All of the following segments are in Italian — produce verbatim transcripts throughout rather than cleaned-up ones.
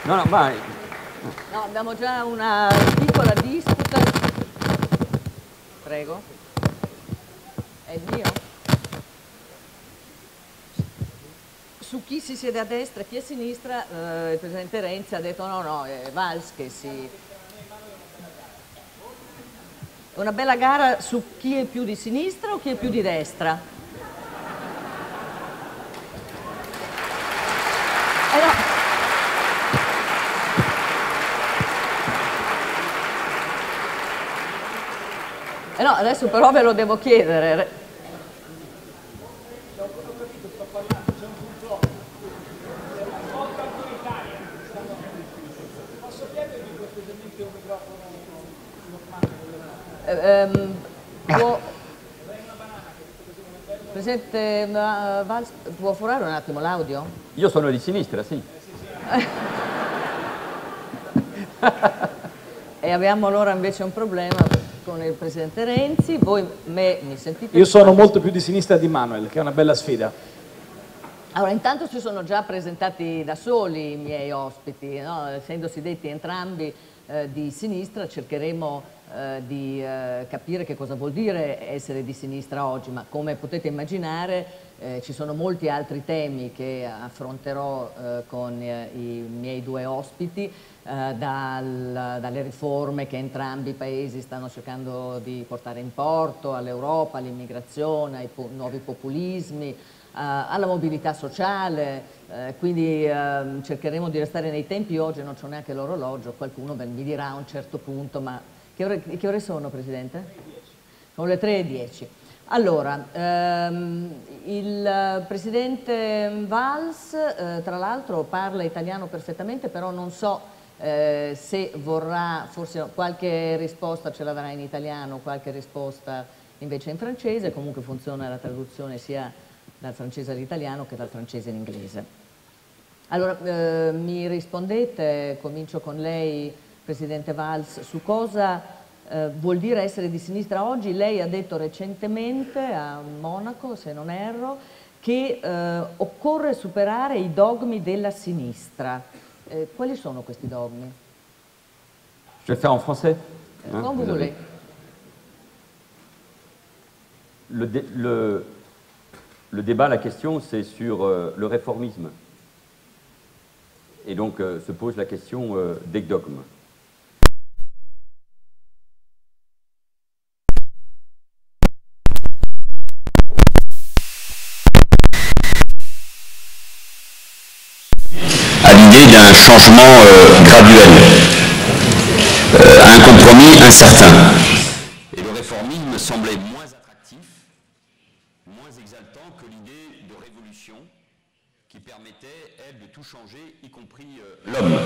No, no, vai. No, abbiamo già una piccola disputa. Prego. È il mio? Su chi si siede a destra e chi a sinistra, eh, il Presidente Renzi ha detto no, no, è Valls che si... Una bella gara su chi è più di sinistra o chi è più di destra? Eh no. Eh no, adesso però ve lo devo chiedere. Um, può... Presidente Valls, può furare un attimo l'audio? Io sono di sinistra, sì. E abbiamo allora invece un problema con il Presidente Renzi. Voi me, mi sentite? Io sono molto più di sinistra di Manuel, che è una bella sfida. Allora, intanto si sono già presentati da soli i miei ospiti, no? Essendosi detti entrambi eh, di sinistra, cercheremo eh, di eh, capire che cosa vuol dire essere di sinistra oggi, ma come potete immaginare eh, ci sono molti altri temi che affronterò eh, con eh, i miei due ospiti, eh, dal, dalle riforme che entrambi i paesi stanno cercando di portare in porto, all'Europa, all'immigrazione, ai po- nuovi populismi, Uh, alla mobilità sociale, uh, quindi uh, cercheremo di restare nei tempi. Oggi non c'ho neanche l'orologio, qualcuno mi dirà a un certo punto, ma che ore, che ore sono, Presidente? Sono le tre e dieci. Allora, um, il Presidente Valls, uh, tra l'altro, parla italiano perfettamente, però non so uh, se vorrà, forse qualche risposta ce la darà in italiano, qualche risposta invece in francese, comunque funziona la traduzione sia dal francese all'italiano che dal francese in inglese. Allora, eh, mi rispondete, comincio con lei, Presidente Valls, su cosa eh, vuol dire essere di sinistra oggi. Lei ha detto recentemente a Monaco, se non erro, che eh, occorre superare i dogmi della sinistra. Eh, quali sono questi dogmi? Je vais faire en français. Eh, Comme vous voulez. Le, dé, le, le débat, la question, c'est sur euh, le réformisme. Et donc euh, se pose la question euh, des dogmes. À l'idée d'un changement euh, graduel, euh, un compromis incertain. Et le réformisme semblait moins attractif, moins exaltant que l'idée de révolution qui permettait, elle, de tout changer, y compris euh, l'homme.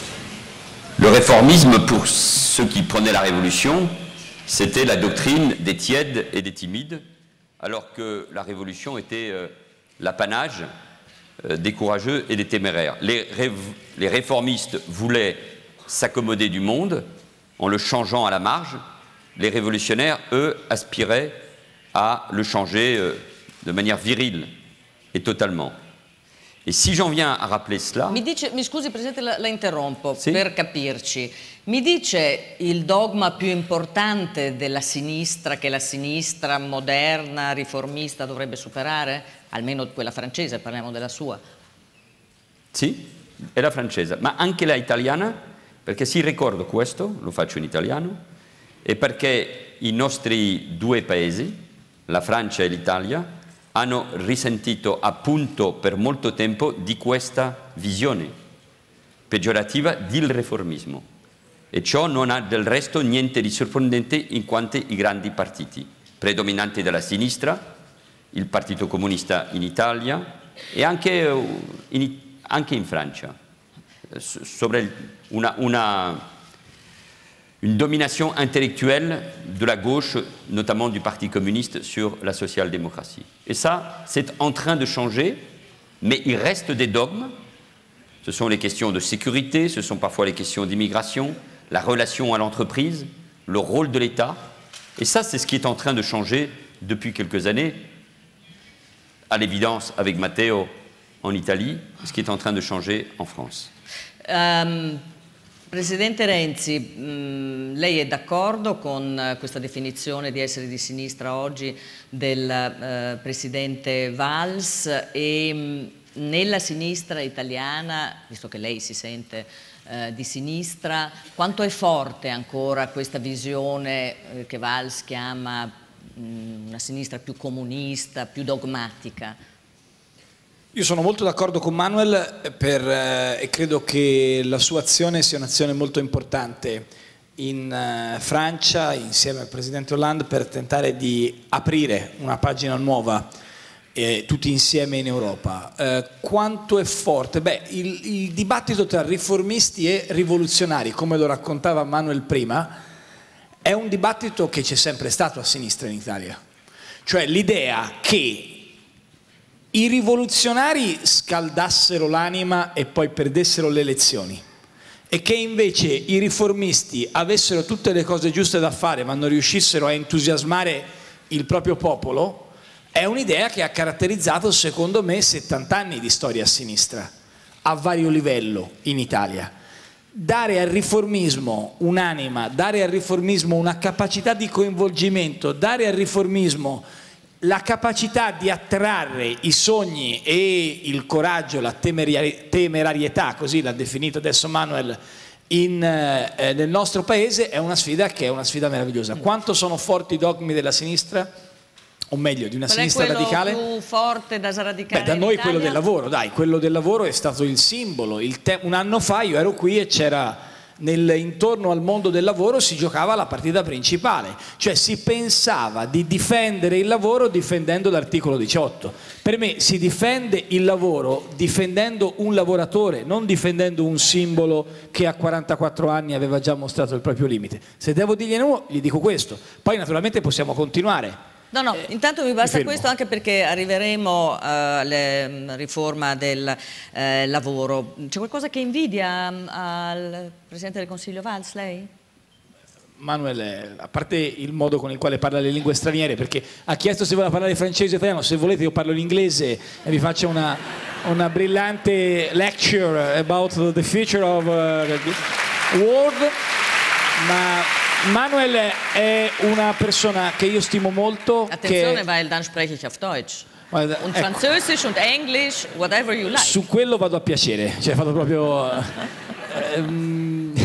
Le réformisme, pour ceux qui prenaient la révolution, c'était la doctrine des tièdes et des timides, alors que la révolution était euh, l'apanage euh, des courageux et des téméraires. Les, ré les réformistes voulaient s'accommoder du monde en le changeant à la marge. Les révolutionnaires, eux, aspiraient à le changer euh, de manière virile et totalement. E se j'en viens a rappeler cela... Mi dice, mi scusi Presidente, la, la interrompo, sì? Per capirci. Mi dice il dogma più importante della sinistra che la sinistra moderna, riformista dovrebbe superare? Almeno quella francese, parliamo della sua. Sì, è la francese, ma anche la italiana, perché si ricordo questo, lo faccio in italiano, e perché i nostri due paesi, la Francia e l'Italia, hanno risentito appunto per molto tempo di questa visione peggiorativa del riformismo, e ciò non ha del resto niente di sorprendente in quanto i grandi partiti predominanti della sinistra, il Partito Comunista in Italia e anche in, anche in Francia, sobre una, una une domination intellectuelle de la gauche, notamment du Parti communiste, sur la social-démocratie. Et ça, c'est en train de changer, mais il reste des dogmes. Ce sont les questions de sécurité, ce sont parfois les questions d'immigration, la relation à l'entreprise, le rôle de l'État. Et ça, c'est ce qui est en train de changer depuis quelques années, à l'évidence avec Matteo en Italie, ce qui est en train de changer en France. Um, Presidente Renzi, mh, lei è d'accordo con uh, questa definizione di essere di sinistra oggi del uh, Presidente Valls e mh, nella sinistra italiana, visto che lei si sente uh, di sinistra, quanto è forte ancora questa visione uh, che Valls chiama mh, una sinistra più comunista, più dogmatica? Io sono molto d'accordo con Manuel per, eh, e credo che la sua azione sia un'azione molto importante in eh, Francia, insieme al Presidente Hollande, per tentare di aprire una pagina nuova eh, tutti insieme in Europa. Eh, quanto è forte? Beh, il, il dibattito tra riformisti e rivoluzionari, come lo raccontava Manuel prima, è un dibattito che c'è sempre stato a sinistra in Italia. Cioè l'idea che i rivoluzionari scaldassero l'anima e poi perdessero le elezioni e che invece i riformisti avessero tutte le cose giuste da fare ma non riuscissero a entusiasmare il proprio popolo, è un'idea che ha caratterizzato secondo me settanta anni di storia a sinistra a vario livello in Italia. Dare al riformismo un'anima, dare al riformismo una capacità di coinvolgimento, dare al riformismo la capacità di attrarre i sogni e il coraggio, la temerarietà, così l'ha definito adesso Manuel, in, eh, nel nostro paese è una sfida che è una sfida meravigliosa. Quanto sono forti i dogmi della sinistra? O meglio, di una Qual sinistra è quello radicale? più forte da radicare? Beh, da noi in quello Italia? del lavoro, dai, quello del lavoro è stato il simbolo. Il un anno fa io ero qui e c'era nel, intorno al mondo del lavoro si giocava la partita principale, cioè si pensava di difendere il lavoro difendendo l'articolo diciotto. Per me si difende il lavoro difendendo un lavoratore, non difendendo un simbolo che a quarantaquattro anni aveva già mostrato il proprio limite. Se devo dirgliene uno, gli dico questo. Poi naturalmente possiamo continuare. No, no, Eh, intanto mi basta mi questo anche perché arriveremo alla riforma del eh, lavoro. C'è qualcosa che invidia um, al Presidente del Consiglio Valls, lei? Manuel, a parte il modo con il quale parla le lingue straniere, perché ha chiesto se voleva parlare francese o italiano, se volete io parlo l'inglese e vi faccio una, una brillante lecture about the future of uh, the world, ma Manuel è una persona che io stimo molto. Attenzione, che... weil dann spreche ich auf Deutsch. Guarda, Und ecco, Französisch und Englisch, whatever you like. su quello vado a piacere, cioè vado proprio... ehm,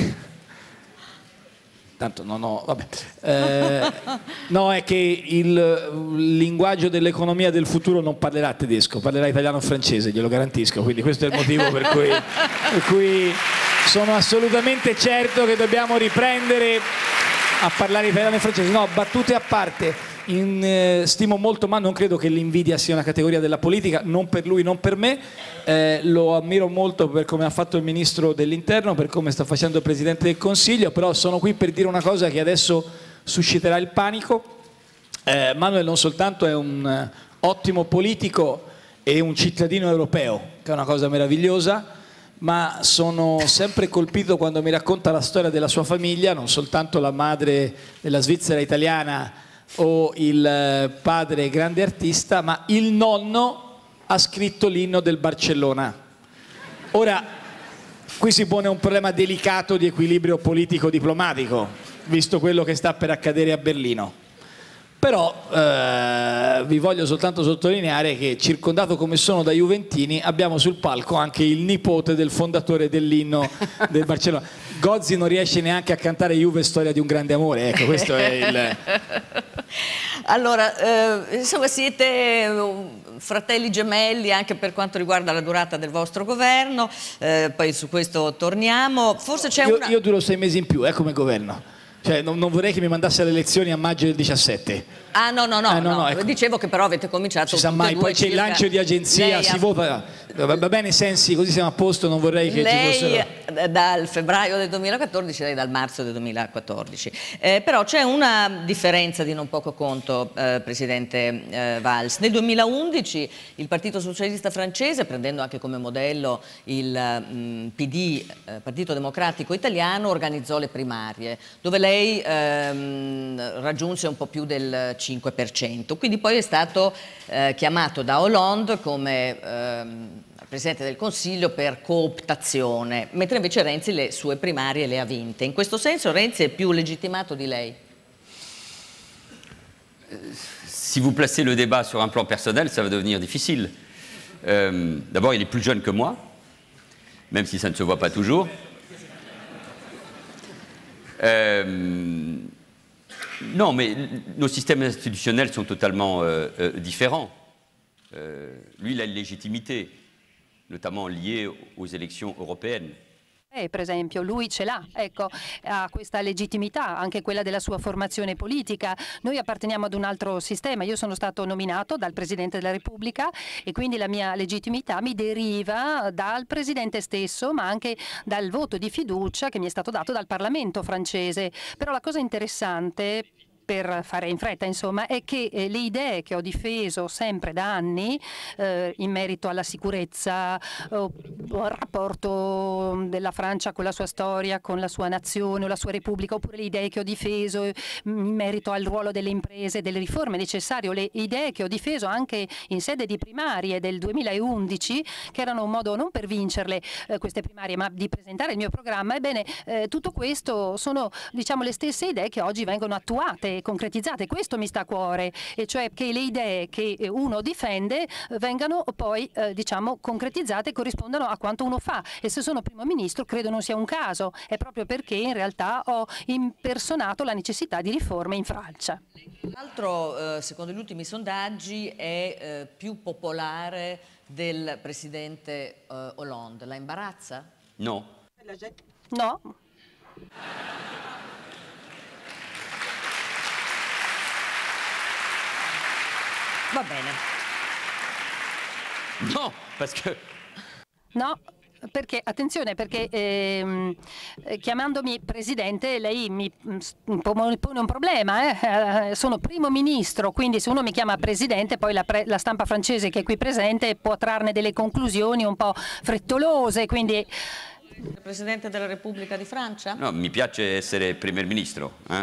tanto no, no, vabbè. Eh, no, è che il linguaggio dell'economia del futuro non parlerà tedesco, parlerà italiano o francese, glielo garantisco, quindi questo è il motivo per cui, per cui sono assolutamente certo che dobbiamo riprendere a parlare italiano e francese. No, battute a parte, in, eh, stimo molto, ma non credo che l'invidia sia una categoria della politica, non per lui, non per me. Eh, lo ammiro molto per come ha fatto il Ministro dell'Interno, per come sta facendo il Presidente del Consiglio, però sono qui per dire una cosa che adesso susciterà il panico. Eh, Manuel non soltanto è un eh, ottimo politico e un cittadino europeo, che è una cosa meravigliosa, ma sono sempre colpito quando mi racconta la storia della sua famiglia, non soltanto la madre della Svizzera italiana o il padre grande artista, ma il nonno ha scritto l'inno del Barcellona. Ora, qui si pone un problema delicato di equilibrio politico-diplomatico, visto quello che sta per accadere a Berlino. Però eh, vi voglio soltanto sottolineare che, circondato come sono da juventini, abbiamo sul palco anche il nipote del fondatore dell'inno del Barcellona. Gozzi non riesce neanche a cantare Juve storia di un grande amore, ecco, questo è il... Allora, eh, insomma, siete fratelli gemelli anche per quanto riguarda la durata del vostro governo, eh, poi su questo torniamo. Forse c'è io, una... io duro sei mesi in più, eh, come governo. Cioè, non, non vorrei che mi mandasse alle elezioni a maggio del diciassette. Ah no, no, no, ah, no, no. no ecco. Dicevo che però avete cominciato ci sa mai, poi c'è il lancio di agenzia, lei si ha... vota, va bene Sensi, così siamo a posto, non vorrei che lei ci fossero... dal febbraio del duemilaquattordici, lei dal marzo del duemilaquattordici. Eh, però c'è una differenza di non poco conto, eh, Presidente eh, Valls. Nel duemilaundici il Partito Socialista francese, prendendo anche come modello il mh, P D, eh, Partito Democratico Italiano, organizzò le primarie, dove lei ehm, raggiunse un po' più del cinque per cento. Quindi poi è stato eh, chiamato da Hollande come ehm, al Presidente del Consiglio per cooptazione, mentre invece Renzi le sue primarie le ha vinte. In questo senso Renzi è più legittimato di lei? Si vous placez le débat sur un plan personnel, ça va devenir difficile. Euh, D'abord, il est plus jeune que moi, même si ça ne se voit pas toujours. Euh, non, mais nos systèmes institutionnels sont totalement euh, euh, différents. Euh, lui, il a une légitimité, notamment liée aux élections européennes. Eh, per esempio, lui ce l'ha, ecco, ha questa legittimità, anche quella della sua formazione politica. Noi apparteniamo ad un altro sistema, io sono stato nominato dal Presidente della Repubblica e quindi la mia legittimità mi deriva dal Presidente stesso, ma anche dal voto di fiducia che mi è stato dato dal Parlamento francese. Però la cosa interessante, per fare in fretta, insomma, è che eh, le idee che ho difeso sempre da anni eh, in merito alla sicurezza, eh, al rapporto della Francia con la sua storia, con la sua nazione o la sua repubblica, oppure le idee che ho difeso in merito al ruolo delle imprese, delle riforme necessarie, o le idee che ho difeso anche in sede di primarie del duemilaundici, che erano un modo non per vincerle eh, queste primarie, ma di presentare il mio programma. Ebbene, eh, tutto questo sono, diciamo, le stesse idee che oggi vengono attuate, concretizzate. Questo mi sta a cuore, e cioè che le idee che uno difende vengano poi eh, diciamo concretizzate e corrispondano a quanto uno fa. E se sono primo ministro credo non sia un caso, è proprio perché in realtà ho impersonato la necessità di riforme in Francia. Tra l'altro, eh, secondo gli ultimi sondaggi, è eh, più popolare del presidente eh, Hollande. La imbarazza? No. No. Va bene. No, perché... No, perché, attenzione, perché ehm, eh, chiamandomi Presidente lei mi mh, pone un problema, eh? Sono primo ministro, quindi se uno mi chiama Presidente poi la, pre la stampa francese che è qui presente può trarne delle conclusioni un po' frettolose, quindi... Il Presidente della Repubblica di Francia? No, mi piace essere Premier Ministro. Eh?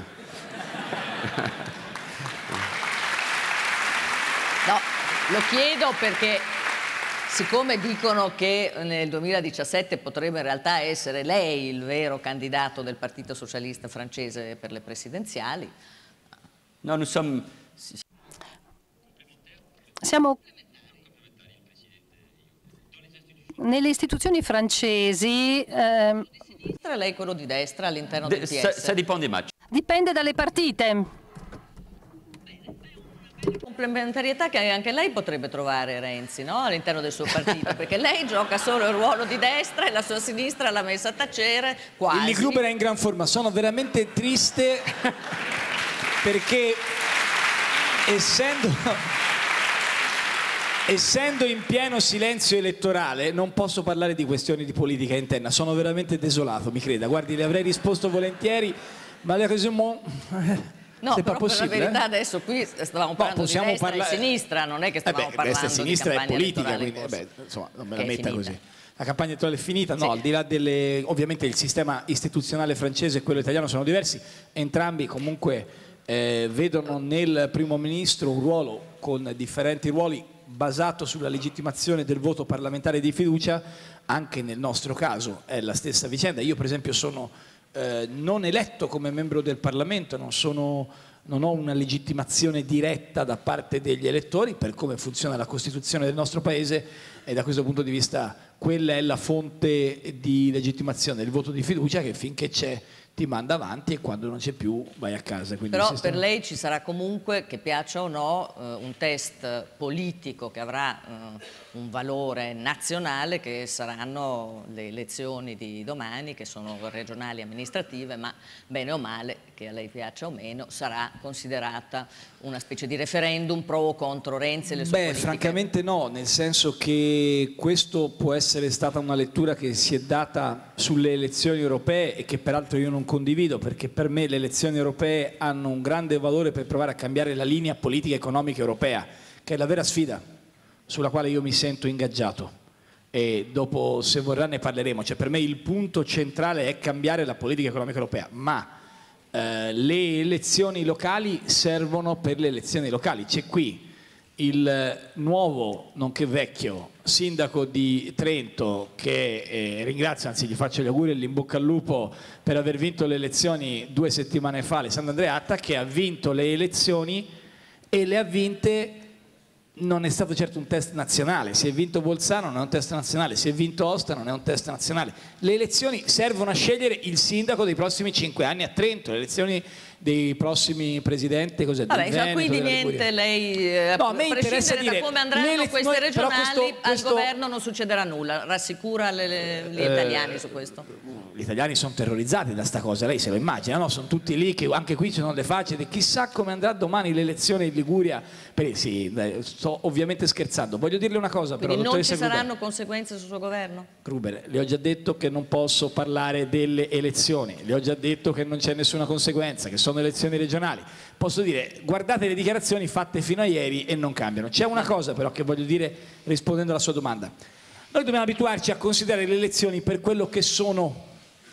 No, lo chiedo perché siccome dicono che nel duemiladiciassette potrebbe in realtà essere lei il vero candidato del Partito Socialista francese per le presidenziali. No, nous sommes... Siamo nelle istituzioni francesi. Ehm, Lei è quello di destra all'interno del P S. Ça, ça dépend des matchs. Dipende dalle partite. Complementarietà che anche lei potrebbe trovare, Renzi, no? All'interno del suo partito, perché lei gioca solo il ruolo di destra e la sua sinistra l'ha messa a tacere, quasi. Il Gruber è in gran forma, sono veramente triste perché essendo, essendo in pieno silenzio elettorale non posso parlare di questioni di politica interna, sono veramente desolato, mi creda, guardi, le avrei risposto volentieri, ma le cose mo... No, però per la verità eh? adesso qui stavamo parlando no, di destra parlare... e sinistra, non è che stavamo eh beh, parlando destra e sinistra di è politica, quindi eh beh, insomma, non me la è metta finita. così. La campagna elettorale è finita, no, Sì. al di là delle... ovviamente il sistema istituzionale francese e quello italiano sono diversi, entrambi comunque eh, vedono nel primo ministro un ruolo con differenti ruoli basato sulla legittimazione del voto parlamentare di fiducia. Anche nel nostro caso è la stessa vicenda. Io per esempio sono eh, non eletto come membro del Parlamento, non sono... non ho una legittimazione diretta da parte degli elettori per come funziona la Costituzione del nostro Paese, e da questo punto di vista quella è la fonte di legittimazione, il voto di fiducia che finché c'è ti manda avanti e quando non c'è più vai a casa. Quindi Però sistema... per lei ci sarà comunque, che piaccia o no, eh, un test politico che avrà eh, un valore nazionale, che saranno le elezioni di domani, che sono regionali e amministrative, ma bene o male, che a lei piaccia o meno, sarà considerata una specie di referendum pro o contro Renzi e le sue Beh, politiche. francamente no, nel senso che questo può essere stata una lettura che si è data sulle elezioni europee e che peraltro io non condivido, perché per me le elezioni europee hanno un grande valore per provare a cambiare la linea politica economica europea, che è la vera sfida sulla quale io mi sento ingaggiato, e dopo, se vorrà, ne parleremo. Cioè, per me il punto centrale è cambiare la politica economica europea, ma eh, le elezioni locali servono per le elezioni locali. C'è qui il nuovo, nonché vecchio, sindaco di Trento, che eh, ringrazio, anzi gli faccio gli auguri e l'in bocca al lupo per aver vinto le elezioni due settimane fa, Alessandro Andreatta, che ha vinto le elezioni e le ha vinte, non è stato certo un test nazionale, si è vinto Bolzano non è un test nazionale, si è vinto Osta non è un test nazionale. Le elezioni servono a scegliere il sindaco dei prossimi cinque anni a Trento, le elezioni dei prossimi presidenti, cos'è? Vabbè, cioè, quindi niente, lei, eh, no, a me a interessa prescindere dire, da come andranno le, queste noi, regionali, questo, questo, al governo non succederà nulla, rassicura le, le, gli eh, italiani su questo? Gli italiani sono terrorizzati da sta cosa, lei se lo immagina, no? Sono tutti lì, che anche qui ci sono le facce di chissà come andrà domani l'elezione in Liguria. Per, sì, sto ovviamente scherzando, voglio dirle una cosa però, quindi non ci Gruber, saranno conseguenze sul suo governo? Gruber, le ho già detto che non posso parlare delle elezioni, le ho già detto che non c'è nessuna conseguenza, che sono elezioni regionali. Posso dire, guardate le dichiarazioni fatte fino a ieri e non cambiano. C'è una cosa però che voglio dire rispondendo alla sua domanda. Noi dobbiamo abituarci a considerare le elezioni per quello che sono.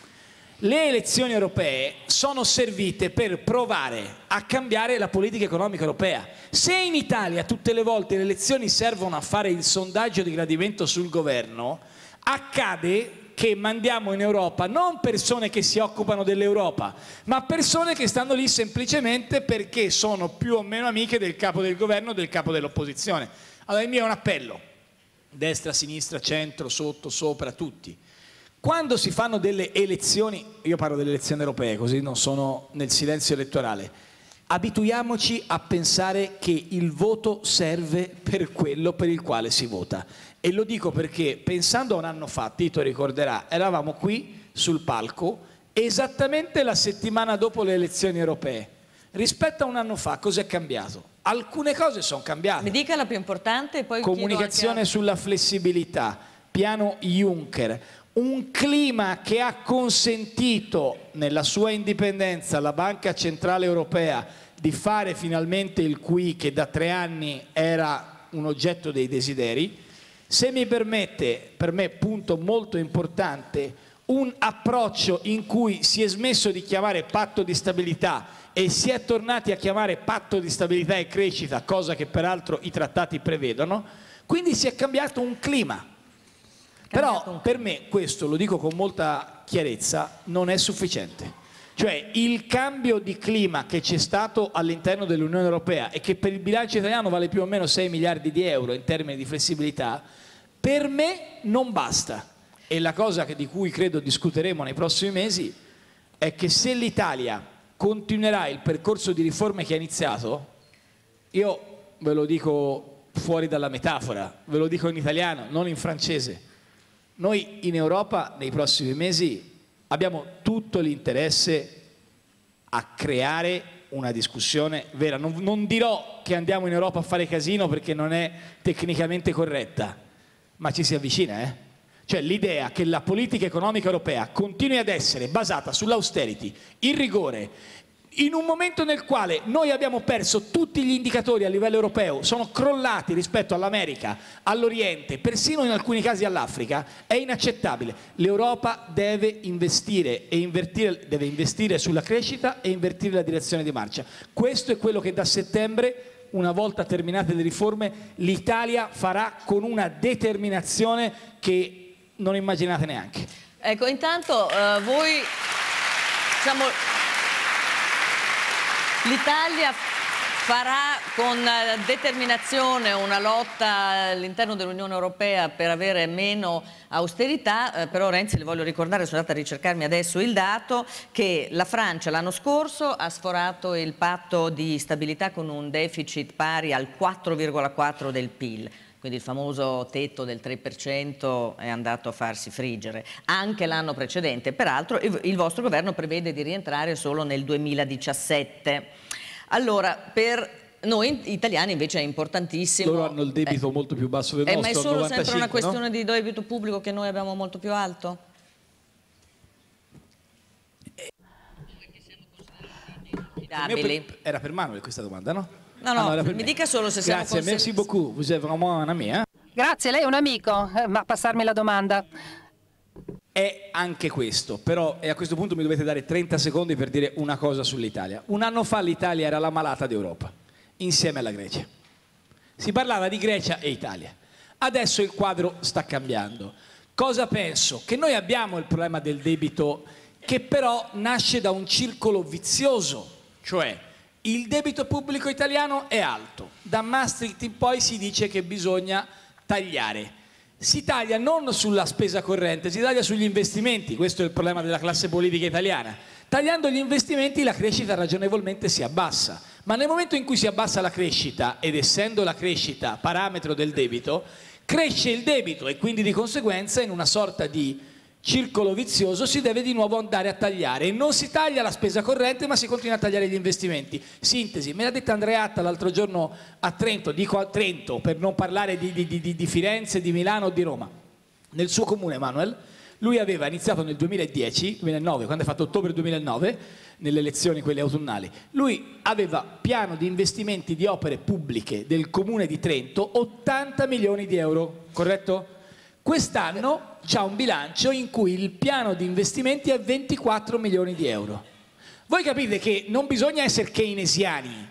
Le elezioni europee sono servite per provare a cambiare la politica economica europea. Se in Italia tutte le volte le elezioni servono a fare il sondaggio di gradimento sul governo, accade che mandiamo in Europa non persone che si occupano dell'Europa, ma persone che stanno lì semplicemente perché sono più o meno amiche del capo del governo o del capo dell'opposizione. Allora il mio è un appello, destra, sinistra, centro, sotto, sopra, tutti. Quando si fanno delle elezioni, io parlo delle elezioni europee, così non sono nel silenzio elettorale, abituiamoci a pensare che il voto serve per quello per il quale si vota. E lo dico perché, pensando a un anno fa, Tito ricorderà, eravamo qui sul palco esattamente la settimana dopo le elezioni europee. Rispetto a un anno fa, cosa è cambiato? Alcune cose sono cambiate. Mi dica la più importante e poi comunicazione anche... sulla flessibilità, piano Juncker, un clima che ha consentito nella sua indipendenza alla Banca Centrale Europea di fare finalmente il Q I che da tre anni era un oggetto dei desideri. Se mi permette, per me punto molto importante, un approccio in cui si è smesso di chiamare patto di stabilità e si è tornati a chiamare patto di stabilità e crescita, cosa che peraltro i trattati prevedono, quindi si è cambiato un clima. Però per me, questo lo dico con molta chiarezza, non è sufficiente. Cioè il cambio di clima che c'è stato all'interno dell'Unione Europea e che per il bilancio italiano vale più o meno sei miliardi di euro in termini di flessibilità, per me non basta. E la cosa che, di cui credo discuteremo nei prossimi mesi è che se l'Italia continuerà il percorso di riforme che ha iniziato, io ve lo dico fuori dalla metafora, ve lo dico in italiano, non in francese, noi in Europa nei prossimi mesi abbiamo tutto l'interesse a creare una discussione vera. Non, non dirò che andiamo in Europa a fare casino perché non è tecnicamente corretta, ma ci si avvicina, eh? Cioè l'idea che la politica economica europea continui ad essere basata sull'austerity, il rigore, in un momento nel quale noi abbiamo perso tutti gli indicatori a livello europeo, sono crollati rispetto all'America, all'Oriente, persino in alcuni casi all'Africa, è inaccettabile. L'Europa deve investire, e invertire, deve investire sulla crescita e invertire la direzione di marcia. Questo è quello che da settembre, una volta terminate le riforme, l'Italia farà con una determinazione che non immaginate neanche. Ecco, intanto uh, voi, diciamo, l'Italia farà con determinazione una lotta all'interno dell'Unione Europea per avere meno austerità, eh, però Renzi, le voglio ricordare, sono andata a ricercarmi adesso il dato, che la Francia l'anno scorso ha sforato il patto di stabilità con un deficit pari al quattro virgola quattro del P I L. Quindi il famoso tetto del tre per cento è andato a farsi friggere. Anche l'anno precedente, peraltro, il vostro governo prevede di rientrare solo nel duemiladiciassette. Allora, per noi italiani invece è importantissimo... Loro hanno il debito eh, molto più basso del eh, nostro, ma è solo novantacinque, sempre una questione no? di debito pubblico che noi abbiamo molto più alto? Era per Manuel questa domanda, no? No, no, ah, no mi dica solo se siamo Grazie, merci beaucoup, vous êtes vraiment un ami. Eh? Grazie, lei è un amico, eh, ma passarmi la domanda. È anche questo, però e a questo punto mi dovete dare trenta secondi per dire una cosa sull'Italia. Un anno fa l'Italia era la malata d'Europa, insieme alla Grecia. Si parlava di Grecia e Italia. Adesso il quadro sta cambiando. Cosa penso? Che noi abbiamo il problema del debito che però nasce da un circolo vizioso, cioè il debito pubblico italiano è alto, da Maastricht in poi si dice che bisogna tagliare. Si taglia non sulla spesa corrente, si taglia sugli investimenti, questo è il problema della classe politica italiana. Tagliando gli investimenti la crescita ragionevolmente si abbassa, ma nel momento in cui si abbassa la crescita, ed essendo la crescita parametro del debito, cresce il debito e quindi di conseguenza in una sorta di circolo vizioso si deve di nuovo andare a tagliare e non si taglia la spesa corrente ma si continua a tagliare gli investimenti. Sintesi, me l'ha detta Andreatta l'altro giorno a Trento, dico a Trento per non parlare di, di, di, di Firenze, di Milano o di Roma, nel suo comune Manuel, lui aveva iniziato nel duemiladieci, duemilanove, quando ha fatto ottobre duemilanove, nelle elezioni quelle autunnali, lui aveva piano di investimenti di opere pubbliche del comune di Trento ottanta milioni di euro, corretto? Quest'anno c'ha un bilancio in cui il piano di investimenti è ventiquattro milioni di euro. Voi capite che non bisogna essere keynesiani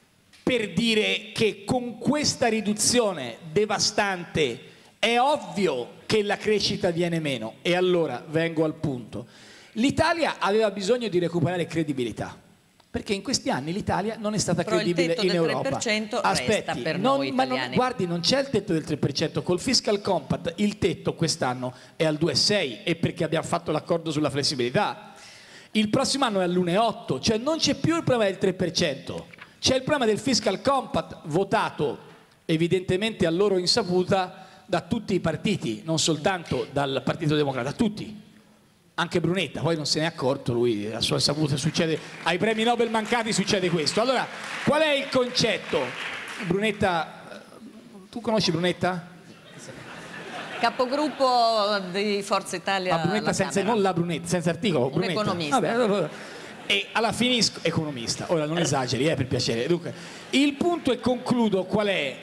per dire che con questa riduzione devastante è ovvio che la crescita viene meno. E allora vengo al punto. L'Italia aveva bisogno di recuperare credibilità. Perché in questi anni l'Italia non è stata Però credibile il tetto in del Europa. tre per cento Aspetti, resta per non, noi ma non, italiani. guardi, non c'è il tetto del tre per cento. Col Fiscal Compact il tetto quest'anno è al due virgola sei e perché abbiamo fatto l'accordo sulla flessibilità. Il prossimo anno è all'uno virgola otto, cioè non c'è più il problema del tre per cento. C'è il problema del Fiscal Compact votato evidentemente a loro insaputa da tutti i partiti, non soltanto dal Partito Democratico, da tutti. Anche Brunetta, poi non se ne è accorto, lui a sua saputa succede, ai premi Nobel mancati succede questo. Allora, qual è il concetto? Brunetta, tu conosci Brunetta? Capogruppo di Forza Italia. La Brunetta senza, non la Brunetta, senza articolo, Un Brunetta. economista. Vabbè, allora, e alla finisco, economista, ora non esageri, eh, per piacere. Dunque, il punto e concludo qual è?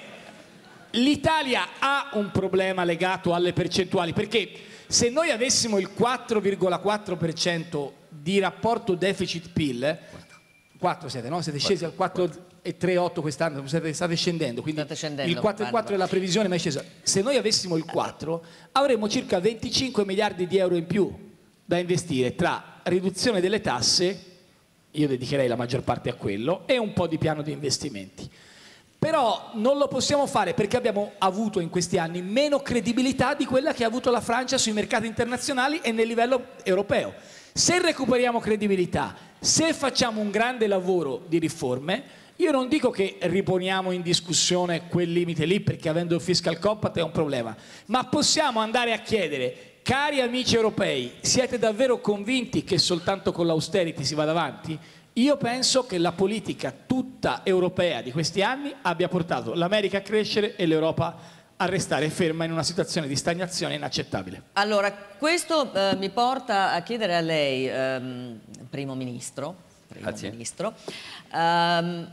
L'Italia ha un problema legato alle percentuali, perché se noi avessimo il quattro virgola quattro per cento di rapporto deficit-P I L, quattro siete, no? Siete scesi al quattro virgola trentotto quest'anno, state scendendo, quindi State scendendo, il quattro virgola quattro è la previsione, ma è scesa. Se noi avessimo il quattro, avremmo circa venticinque miliardi di euro in più da investire tra riduzione delle tasse, io dedicherei la maggior parte a quello, e un po' di piano di investimenti. Però non lo possiamo fare perché abbiamo avuto in questi anni meno credibilità di quella che ha avuto la Francia sui mercati internazionali e nel livello europeo. Se recuperiamo credibilità, se facciamo un grande lavoro di riforme, io non dico che riponiamo in discussione quel limite lì perché avendo il Fiscal Compact è un problema, ma possiamo andare a chiedere, cari amici europei, siete davvero convinti che soltanto con l'austerity si vada avanti? Io penso che la politica tutta europea di questi anni abbia portato l'America a crescere e l'Europa a restare ferma in una situazione di stagnazione inaccettabile. Allora, questo eh, mi porta a chiedere a lei, ehm, primo ministro, primo Grazie. ministro ehm,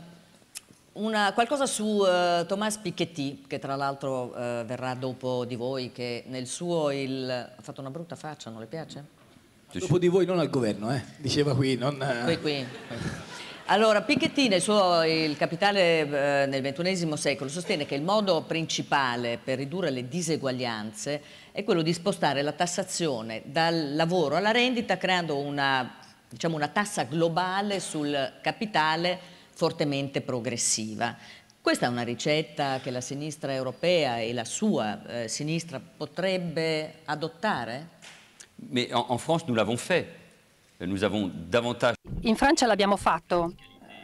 una, qualcosa su eh, Thomas Piketty, che tra l'altro eh, verrà dopo di voi, che nel suo il... ha fatto una brutta faccia, non le piace? Dopo di voi non al governo, eh? Diceva qui, non... Qui, qui. Allora, Piketty nel suo Il Capitale eh, nel ventunesimo secolo sostiene che il modo principale per ridurre le diseguaglianze è quello di spostare la tassazione dal lavoro alla rendita creando una, diciamo, una tassa globale sul capitale fortemente progressiva. Questa è una ricetta che la sinistra europea e la sua eh, sinistra potrebbe adottare? Mais en, en France, nous l'avons fait. Nous avons davantage... In Francia l'abbiamo fatto.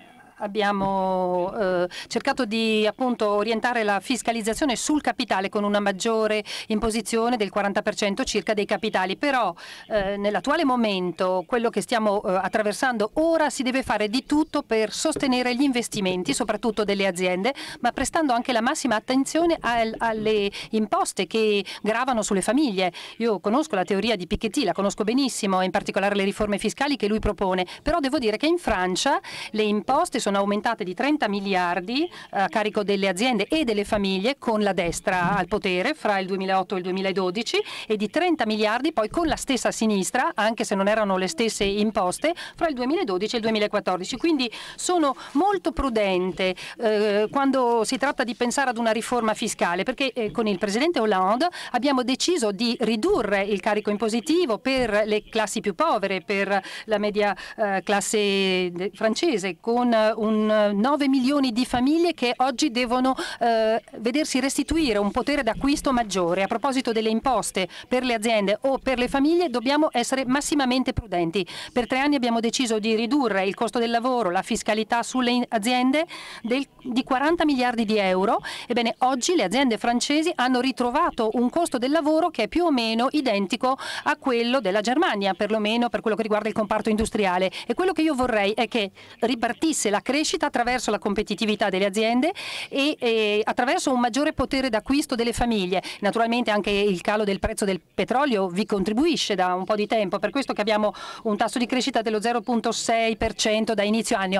Abbiamo eh, cercato di appunto orientare la fiscalizzazione sul capitale con una maggiore imposizione del quaranta per cento circa dei capitali, però eh, nell'attuale momento quello che stiamo eh, attraversando ora si deve fare di tutto per sostenere gli investimenti, soprattutto delle aziende, ma prestando anche la massima attenzione al, alle imposte che gravano sulle famiglie. Io conosco la teoria di Piketty, la conosco benissimo, in particolare le riforme fiscali che lui propone, però devo dire che in Francia le imposte sono aumentate di trenta miliardi a carico delle aziende e delle famiglie con la destra al potere fra il duemilaotto e il duemiladodici e di trenta miliardi poi con la stessa sinistra, anche se non erano le stesse imposte, fra il duemiladodici e il duemilaquattordici. Quindi sono molto prudente eh, quando si tratta di pensare ad una riforma fiscale, perché eh, con il presidente Hollande abbiamo deciso di ridurre il carico impositivo per le classi più povere, per la media eh, classe francese, con un nove milioni di famiglie che oggi devono eh, vedersi restituire un potere d'acquisto maggiore. A proposito delle imposte per le aziende o per le famiglie dobbiamo essere massimamente prudenti. Per tre anni abbiamo deciso di ridurre il costo del lavoro, la fiscalità sulle aziende del, di quaranta miliardi di euro. Ebbene, oggi le aziende francesi hanno ritrovato un costo del lavoro che è più o meno identico a quello della Germania, perlomeno per quello che riguarda il comparto industriale. E quello che io vorrei è che ripartisse la crescita attraverso la competitività delle aziende e, e attraverso un maggiore potere d'acquisto delle famiglie. Naturalmente anche il calo del prezzo del petrolio vi contribuisce da un po' di tempo, per questo che abbiamo un tasso di crescita dello zero virgola sei per cento da inizio anno.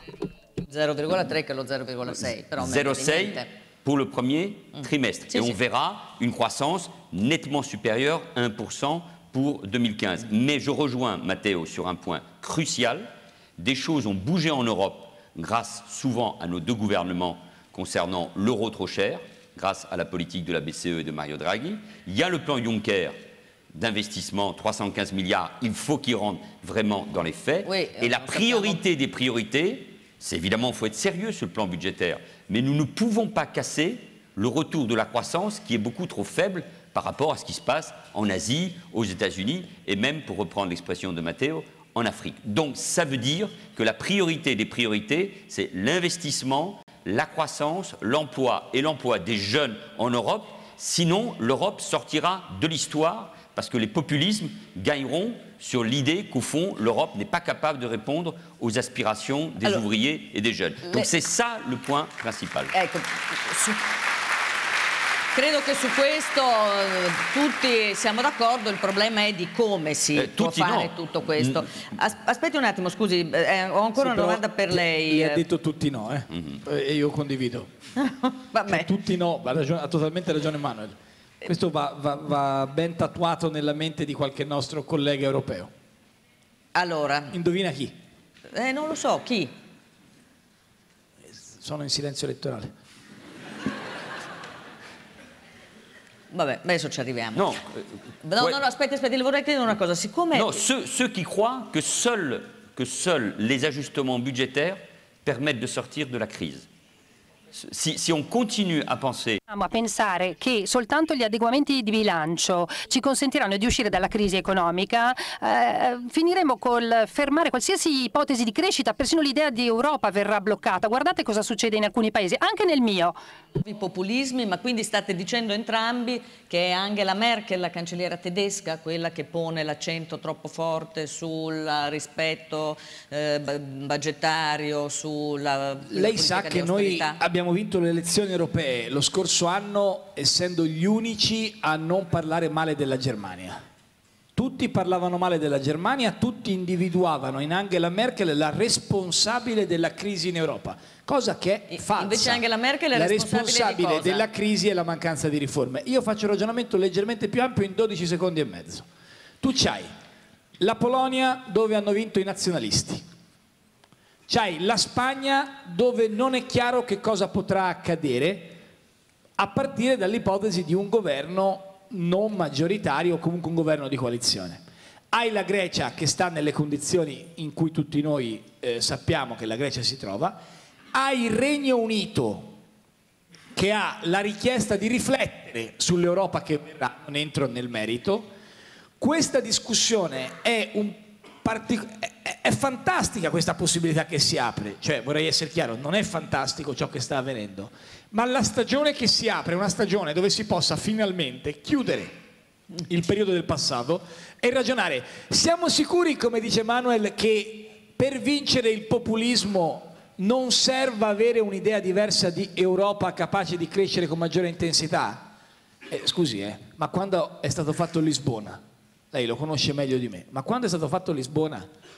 zero virgola tre che è lo zero virgola sei, però zero virgola sei pour le premier trimestre. Sì, et sì. on verra une croissance nettement supérieure à un pour cent pour deux mille quinze. Mais je rejoins Matteo sur un point crucial. Des choses ont bougé en Europe grâce souvent à nos deux gouvernements concernant l'euro trop cher, grâce à la politique de la B C E et de Mario Draghi. Il y a le plan Juncker d'investissement, trois cent quinze milliards, il faut qu'il rentre vraiment dans les faits. Oui, et la priorité des priorités, c'est évidemment, il faut être sérieux sur le plan budgétaire, mais nous ne pouvons pas casser le retour de la croissance qui est beaucoup trop faible par rapport à ce qui se passe en Asie, aux États-Unis et même, pour reprendre l'expression de Matteo, en Afrique. Donc ça veut dire que la priorité des priorités, c'est l'investissement, la croissance, l'emploi et l'emploi des jeunes en Europe. Sinon, l'Europe sortira de l'histoire parce que les populismes gagneront sur l'idée qu'au fond, l'Europe n'est pas capable de répondre aux aspirations des Alors, ouvriers et des jeunes. Donc mais... c'est ça le point principal. Ecco, su... credo che su questo eh, tutti siamo d'accordo, il problema è di come si eh, può fare no. tutto questo. As aspetti un attimo, scusi, eh, ho ancora sì, una domanda per lei. Le ha detto tutti no, eh? Mm-hmm. E io condivido. Vabbè. Cioè, tutti no, ha, ragione, ha totalmente ragione Manuel. Questo va, va, va ben tatuato nella mente di qualche nostro collega europeo. Allora. Indovina chi? Eh, non lo so, chi? Sono in silenzio elettorale. Vabbè, adesso ci arriviamo. No, no, no, no, aspetti, aspetti, le vorrei chiedere una cosa. Siccome... Non, ceux, ceux qui croient que seuls, que seuls les ajustements budgétaires permettent de sortir de la crise. Si, si on continue a penser a pensare che soltanto gli adeguamenti di bilancio ci consentiranno di uscire dalla crisi economica, eh, finiremo col fermare qualsiasi ipotesi di crescita, persino l'idea di Europa verrà bloccata. Guardate cosa succede in alcuni paesi, anche nel mio. I populismi, ma quindi state dicendo entrambi che è Angela Merkel, la cancelliera tedesca, quella che pone l'accento troppo forte sul rispetto eh, budgetario, sulla Lei sa che noi abbiamo vinto le elezioni europee lo scorso anno essendo gli unici a non parlare male della Germania. Tutti parlavano male della Germania, tutti individuavano in Angela Merkel la responsabile della crisi in Europa, cosa che è falsa. Invece Angela Merkel è la responsabile, responsabile di cosa? della crisi è la mancanza di riforme. Io faccio un ragionamento leggermente più ampio in dodici secondi e mezzo. Tu c'hai la Polonia dove hanno vinto i nazionalisti, c'hai la Spagna dove non è chiaro che cosa potrà accadere a partire dall'ipotesi di un governo non maggioritario o comunque un governo di coalizione. Hai la Grecia che sta nelle condizioni in cui tutti noi eh, sappiamo che la Grecia si trova, hai il Regno Unito che ha la richiesta di riflettere sull'Europa che verrà, non entro nel merito. Questa discussione è un particolare... È fantastica questa possibilità che si apre, cioè vorrei essere chiaro, non è fantastico ciò che sta avvenendo, ma la stagione che si apre è una stagione dove si possa finalmente chiudere il periodo del passato e ragionare. Siamo sicuri, come dice Manuel, che per vincere il populismo non serva avere un'idea diversa di Europa capace di crescere con maggiore intensità? Eh, scusi, eh, ma quando è stato fatto Lisbona? Lei lo conosce meglio di me, ma quando è stato fatto Lisbona?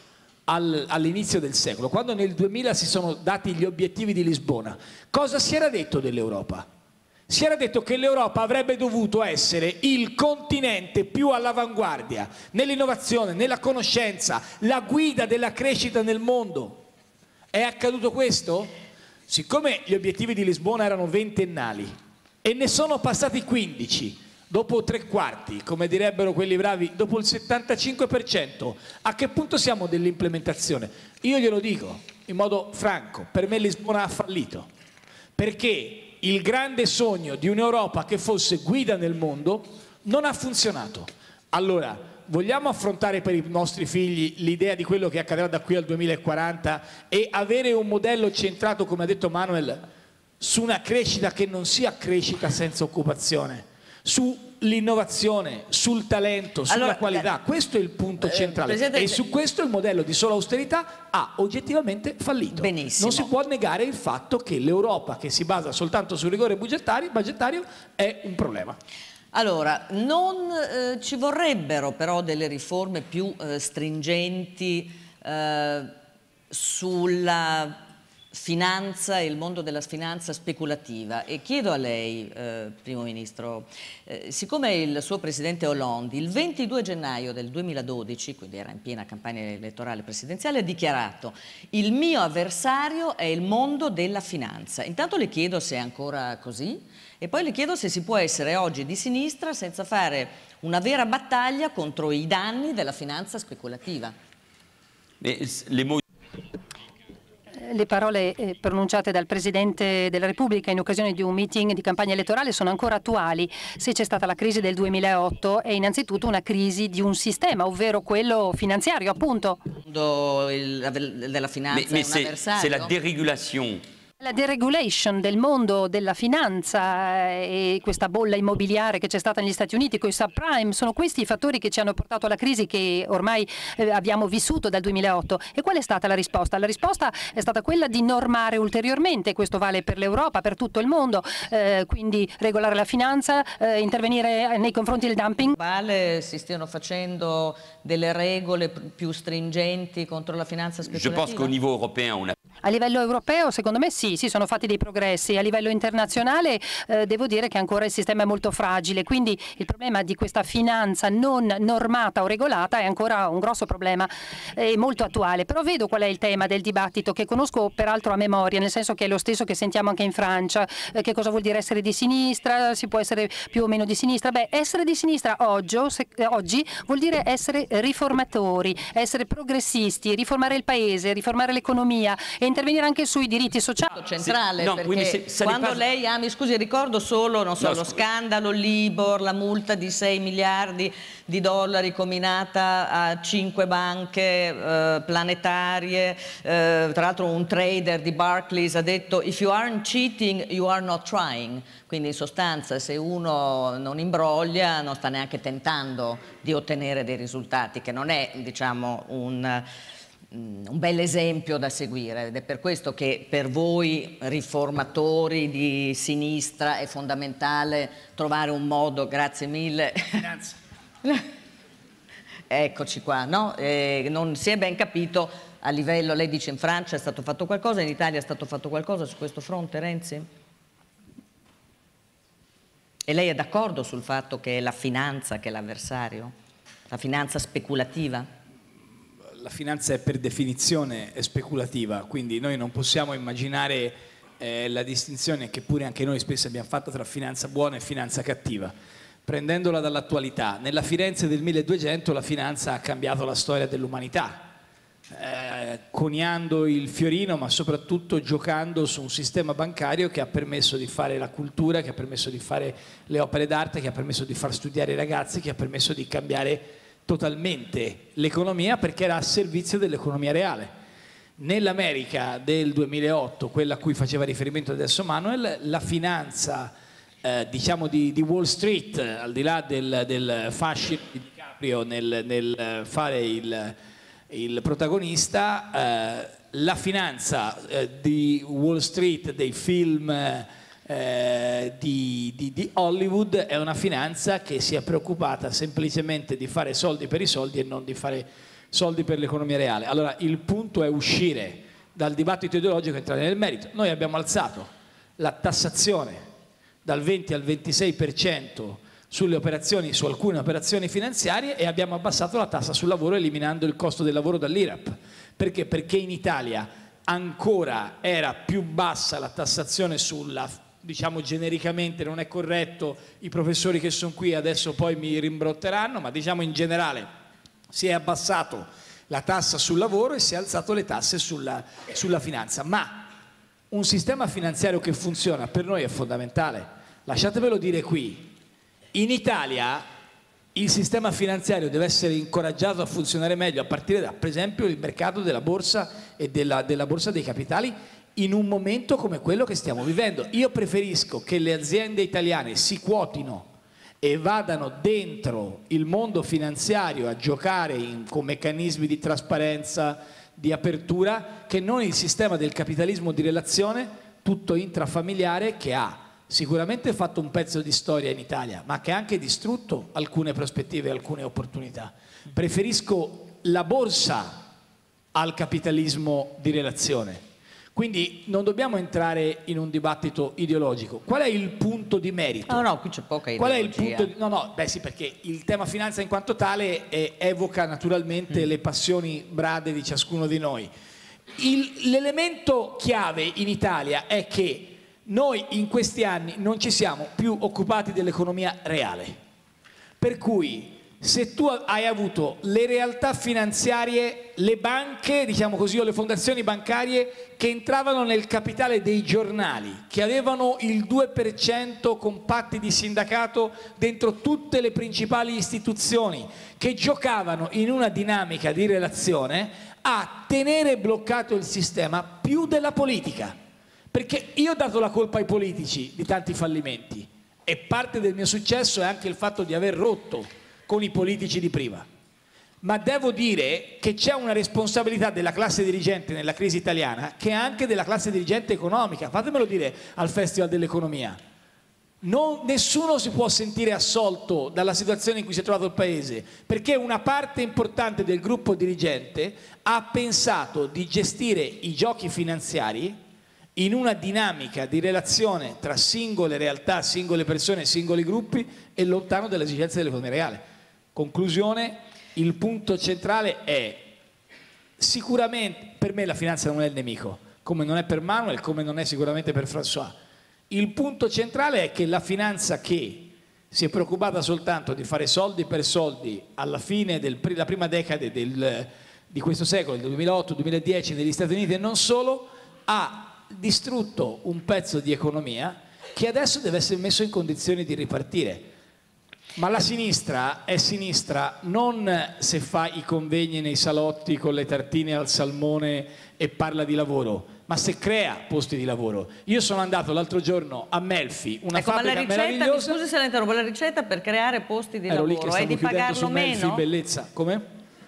all'inizio del secolo, quando nel duemila si sono dati gli obiettivi di Lisbona, cosa si era detto dell'Europa? Si era detto che l'Europa avrebbe dovuto essere il continente più all'avanguardia nell'innovazione, nella conoscenza, la guida della crescita nel mondo. È accaduto questo? Siccome gli obiettivi di Lisbona erano ventennali e ne sono passati quindici, dopo tre quarti, come direbbero quelli bravi, dopo il settantacinque per cento, a che punto siamo dell'implementazione? Io glielo dico in modo franco, per me Lisbona ha fallito, perché il grande sogno di un'Europa che fosse guida nel mondo non ha funzionato. Allora, vogliamo affrontare per i nostri figli l'idea di quello che accadrà da qui al duemilaquaranta e avere un modello centrato, come ha detto Manuel, su una crescita che non sia crescita senza occupazione, sull'innovazione, sul talento, sulla allora, qualità? Questo è il punto centrale, Presidente, e su questo il modello di sola austerità ha oggettivamente fallito. Benissimo. Non si può negare il fatto che l'Europa che si basa soltanto sul rigore budgetario, budgetario è un problema. Allora, non eh, ci vorrebbero però delle riforme più eh, stringenti eh, sulla finanza e il mondo della finanza speculativa, e chiedo a lei, eh, Primo Ministro, eh, siccome il suo Presidente Hollande il ventidue gennaio del duemiladodici, quindi era in piena campagna elettorale presidenziale, ha dichiarato: il mio avversario è il mondo della finanza. Intanto le chiedo se è ancora così e poi le chiedo se si può essere oggi di sinistra senza fare una vera battaglia contro i danni della finanza speculativa. Le Le parole eh, pronunciate dal Presidente della Repubblica in occasione di un meeting di campagna elettorale sono ancora attuali. Se c'è stata la crisi del duemilaotto è innanzitutto una crisi di un sistema, ovvero quello finanziario, appunto. Il, della finanza mais, mais è un avversario? C'est la dérégulation. La deregulation del mondo della finanza e questa bolla immobiliare che c'è stata negli Stati Uniti, con i subprime, sono questi i fattori che ci hanno portato alla crisi che ormai eh, abbiamo vissuto dal duemilaotto. E qual è stata la risposta? La risposta è stata quella di normare ulteriormente, questo vale per l'Europa, per tutto il mondo, eh, quindi regolare la finanza, eh, intervenire nei confronti del dumping. Vale, si stiano facendo delle regole più stringenti contro la finanza speculativa? Je pense qu'au niveau européen, on a... A livello europeo secondo me sì, sì, sono fatti dei progressi. A livello internazionale eh, devo dire che ancora il sistema è molto fragile, quindi il problema di questa finanza non normata o regolata è ancora un grosso problema, è molto attuale. Però vedo qual è il tema del dibattito, che conosco peraltro a memoria, nel senso che è lo stesso che sentiamo anche in Francia. Eh, che cosa vuol dire essere di sinistra? Si può essere più o meno di sinistra? Beh, essere di sinistra oggi, se, oggi vuol dire essere riformatori, essere progressisti, riformare il paese, riformare l'economia e intervenire anche sui diritti sociali. Centrale, no, perché quindi se, se quando parla... lei ami, scusi, ricordo solo, non so, no, lo scusi. scandalo Libor, la multa di sei miliardi di dollari combinata a cinque banche eh, planetarie, eh, tra l'altro un trader di Barclays ha detto if you aren't cheating you are not trying, quindi in sostanza se uno non imbroglia non sta neanche tentando di ottenere dei risultati, che non è, diciamo, un un bel esempio da seguire, ed è per questo che per voi riformatori di sinistra è fondamentale trovare un modo, grazie mille, eccoci qua, no? Eh, non si è ben capito a livello, lei dice in Francia è stato fatto qualcosa, in Italia è stato fatto qualcosa su questo fronte, Renzi? E lei è d'accordo sul fatto che è la finanza che è l'avversario? La finanza speculativa? La finanza è per definizione speculativa, quindi noi non possiamo immaginare eh, la distinzione che pure anche noi spesso abbiamo fatto tra finanza buona e finanza cattiva. Prendendola dall'attualità, nella Firenze del milleduecento la finanza ha cambiato la storia dell'umanità, eh, coniando il fiorino ma soprattutto giocando su un sistema bancario che ha permesso di fare la cultura, che ha permesso di fare le opere d'arte, che ha permesso di far studiare i ragazzi, che ha permesso di cambiare totalmente l'economia perché era a servizio dell'economia reale. Nell'America del duemilaotto, quella a cui faceva riferimento adesso Manuel, la finanza eh, diciamo di, di Wall Street, al di là del, del fascino di DiCaprio nel, nel fare il, il protagonista, eh, la finanza eh, di Wall Street, dei film Eh, di, di, di Hollywood, è una finanza che si è preoccupata semplicemente di fare soldi per i soldi e non di fare soldi per l'economia reale. Allora il punto è uscire dal dibattito ideologico e entrare nel merito. Noi abbiamo alzato la tassazione dal venti al ventisei per cento sulle operazioni, su alcune operazioni finanziarie, e abbiamo abbassato la tassa sul lavoro eliminando il costo del lavoro dall'I R A P. Perché? Perché in Italia ancora era più bassa la tassazione sulla, diciamo genericamente, non è corretto, i professori che sono qui adesso poi mi rimbrotteranno, ma diciamo in generale si è abbassato la tassa sul lavoro e si è alzato le tasse sulla, sulla finanza. Ma un sistema finanziario che funziona per noi è fondamentale. Lasciatemelo dire qui, in Italia il sistema finanziario deve essere incoraggiato a funzionare meglio, a partire da, per esempio, il mercato della borsa e della, della borsa dei capitali, in un momento come quello che stiamo vivendo. Io preferisco che le aziende italiane si quotino e vadano dentro il mondo finanziario a giocare in, con meccanismi di trasparenza, di apertura, che non il sistema del capitalismo di relazione tutto intrafamiliare, che ha sicuramente fatto un pezzo di storia in Italia, ma che ha anche distrutto alcune prospettive e alcune opportunità. Preferisco la borsa al capitalismo di relazione. Quindi non dobbiamo entrare in un dibattito ideologico. Qual è il punto di merito? No, no, qui c'è poca ideologia. Qual è il punto di... No, no, beh sì, perché il tema finanza in quanto tale eh, evoca naturalmente mm. le passioni brade di ciascuno di noi. L'elemento chiave in Italia è che noi in questi anni non ci siamo più occupati dell'economia reale. Per cui se tu hai avuto le realtà finanziarie, le banche, diciamo così, o le fondazioni bancarie che entravano nel capitale dei giornali, che avevano il due per cento con patti di sindacato dentro tutte le principali istituzioni, che giocavano in una dinamica di relazione a tenere bloccato il sistema più della politica. Perché io ho dato la colpa ai politici di tanti fallimenti e parte del mio successo è anche il fatto di aver rotto con i politici di prima, ma devo dire che c'è una responsabilità della classe dirigente nella crisi italiana che è anche della classe dirigente economica. Fatemelo dire al Festival dell'Economia. Non, nessuno si può sentire assolto dalla situazione in cui si è trovato il Paese, perché una parte importante del gruppo dirigente ha pensato di gestire i giochi finanziari in una dinamica di relazione tra singole realtà, singole persone, singoli gruppi e lontano dalle esigenze dell'economia reale. Conclusione, il punto centrale è sicuramente, per me la finanza non è il nemico, come non è per Manuel, come non è sicuramente per François. Il punto centrale è che la finanza che si è preoccupata soltanto di fare soldi per soldi alla fine della prima decade del, di questo secolo, del duemilaotto duemiladieci negli Stati Uniti e non solo, ha distrutto un pezzo di economia che adesso deve essere messo in condizioni di ripartire. Ma la sinistra è sinistra non se fa i convegni nei salotti con le tartine al salmone e parla di lavoro, ma se crea posti di lavoro. Io sono andato l'altro giorno a Melfi, una ecco, fabbrica ma la ricetta, meravigliosa. Mi scusi se la interrompo, la ricetta per creare posti di ero lavoro lì che è di pagarlo Melfi, meno? Bellezza. Come?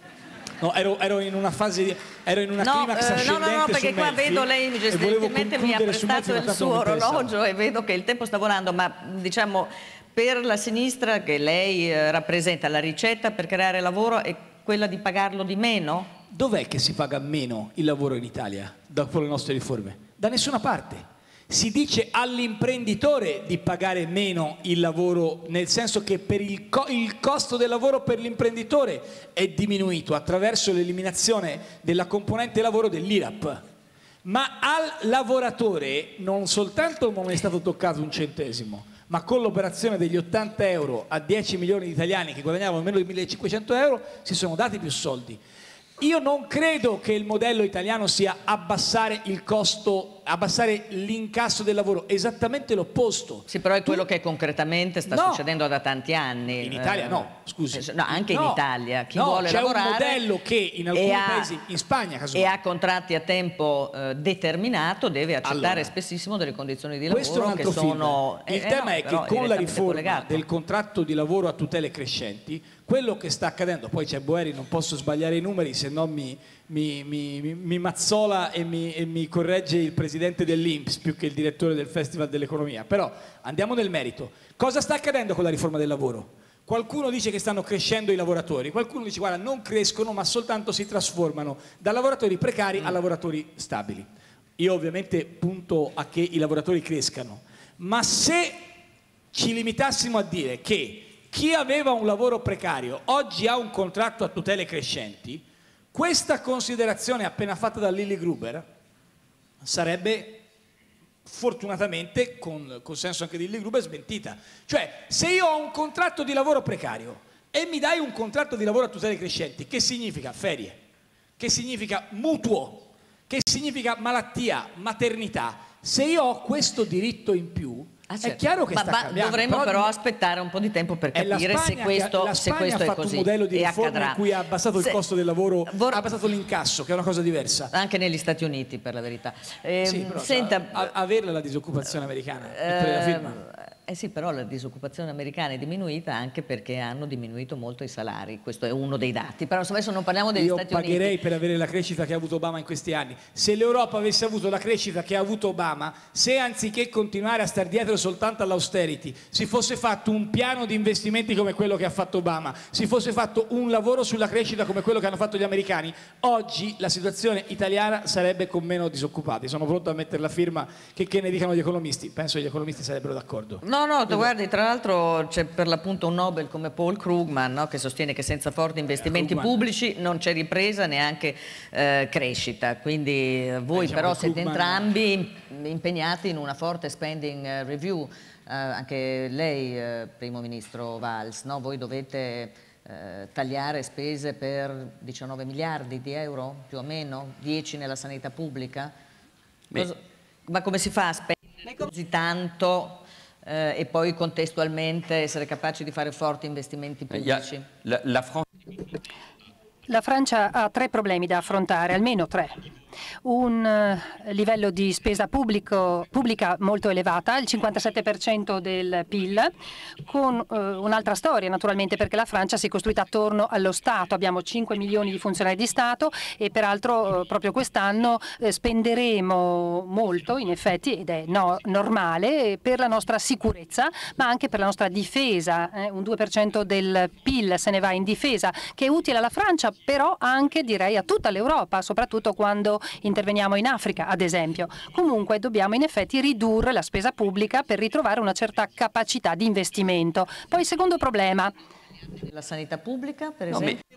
No, ero, ero in una fase di, ero in una no, climax eh, ascendente no, no, no, perché qua Melfi, vedo lei gentilmente mi ha prestato il suo orologio e vedo che il tempo sta volando, ma diciamo per la sinistra che lei eh, rappresenta, la ricetta per creare lavoro è quella di pagarlo di meno? Dov'è che si paga meno il lavoro in Italia dopo le nostre riforme? Da nessuna parte. Si dice all'imprenditore di pagare meno il lavoro, nel senso che per il, co il costo del lavoro per l'imprenditore è diminuito attraverso l'eliminazione della componente lavoro dell'I R A P. Ma al lavoratore non soltanto non è stato toccato un centesimo, ma con l'operazione degli ottanta euro a dieci milioni di italiani che guadagnavano meno di millecinquecento euro si sono dati più soldi. Io non credo che il modello italiano sia abbassare il costo, abbassare l'incasso del lavoro, esattamente l'opposto. Sì, però è quello tu... che concretamente sta no. succedendo da tanti anni. In Italia eh, no, scusi. No, anche no. in Italia. Chi no, vuole lavorare... c'è un modello che in alcuni ha, paesi, in Spagna casomai, e ha contratti a tempo eh, determinato, deve accettare allora, spessissimo delle condizioni di questo lavoro è un altro che sono... film. Il eh, tema no, è che con la riforma del contratto di lavoro a tutele crescenti, quello che sta accadendo, poi c'è Boeri, non posso sbagliare i numeri, se no mi, mi, mi, mi, mi mazzola e mi, e mi corregge il presidente dell'I N P S più che il direttore del Festival dell'Economia. Però andiamo nel merito. Cosa sta accadendo con la riforma del lavoro? Qualcuno dice che stanno crescendo i lavoratori, qualcuno dice guarda non crescono ma soltanto si trasformano da lavoratori precari a lavoratori stabili. Io ovviamente punto a che i lavoratori crescano, ma se ci limitassimo a dire che chi aveva un lavoro precario oggi ha un contratto a tutele crescenti, questa considerazione appena fatta da Lilly Gruber sarebbe fortunatamente, con consenso anche di Lilly Gruber, smentita. Cioè, se io ho un contratto di lavoro precario e mi dai un contratto di lavoro a tutele crescenti, che significa ferie, che significa mutuo, che significa malattia, maternità, se io ho questo diritto in più, Ah, certo. è chiaro che ma, sta ma cambiando. Dovremmo però, però aspettare un po' di tempo per capire se questo, ha, se questo ha è fatto così. un modello di e riforma accadrà. in cui ha abbassato se, il costo del lavoro, vor... ha abbassato l'incasso, che è una cosa diversa. Anche negli Stati Uniti, per la verità. Eh, Sì, però, senta, a, averla la disoccupazione americana, mettere la firma. Eh sì, però la disoccupazione americana è diminuita anche perché hanno diminuito molto i salari, questo è uno dei dati, però adesso non parliamo degli Io Stati pagherei Uniti. per avere la crescita che ha avuto Obama in questi anni. Se l'Europa avesse avuto la crescita che ha avuto Obama, se anziché continuare a star dietro soltanto all'austerity, si fosse fatto un piano di investimenti come quello che ha fatto Obama, si fosse fatto un lavoro sulla crescita come quello che hanno fatto gli americani, oggi la situazione italiana sarebbe con meno disoccupati. Sono pronto a mettere la firma, che, che ne dicano gli economisti, penso che gli economisti sarebbero d'accordo. No, no, tu guardi, tra l'altro c'è per l'appunto un Nobel come Paul Krugman, no, che sostiene che senza forti investimenti Krugman. pubblici non c'è ripresa neanche eh, crescita, quindi eh, voi eh, diciamo però che siete Krugman... entrambi impegnati in una forte spending eh, review, eh, anche lei eh, Primo Ministro Valls, no? Voi dovete eh, tagliare spese per diciannove miliardi di euro più o meno, dieci nella sanità pubblica. Cosa... Ma come si fa a spendere così tanto eh, e poi contestualmente essere capaci di fare forti investimenti pubblici? La, la, Fran- La Francia ha tre problemi da affrontare, almeno tre. Un uh, livello di spesa pubblico, pubblica molto elevata, il cinquantasette per cento del P I L, con uh, un'altra storia naturalmente, perché la Francia si è costruita attorno allo Stato. Abbiamo cinque milioni di funzionari di Stato e peraltro uh, proprio quest'anno uh, spenderemo molto, in effetti, ed è no, normale, per la nostra sicurezza, ma anche per la nostra difesa. Eh, un due per cento del P I L se ne va in difesa, che è utile alla Francia, però anche direi a tutta l'Europa, soprattutto quando interveniamo in Africa, ad esempio. Comunque dobbiamo in effetti ridurre la spesa pubblica per ritrovare una certa capacità di investimento. Poi il secondo problema. La sanità pubblica, per No, esempio?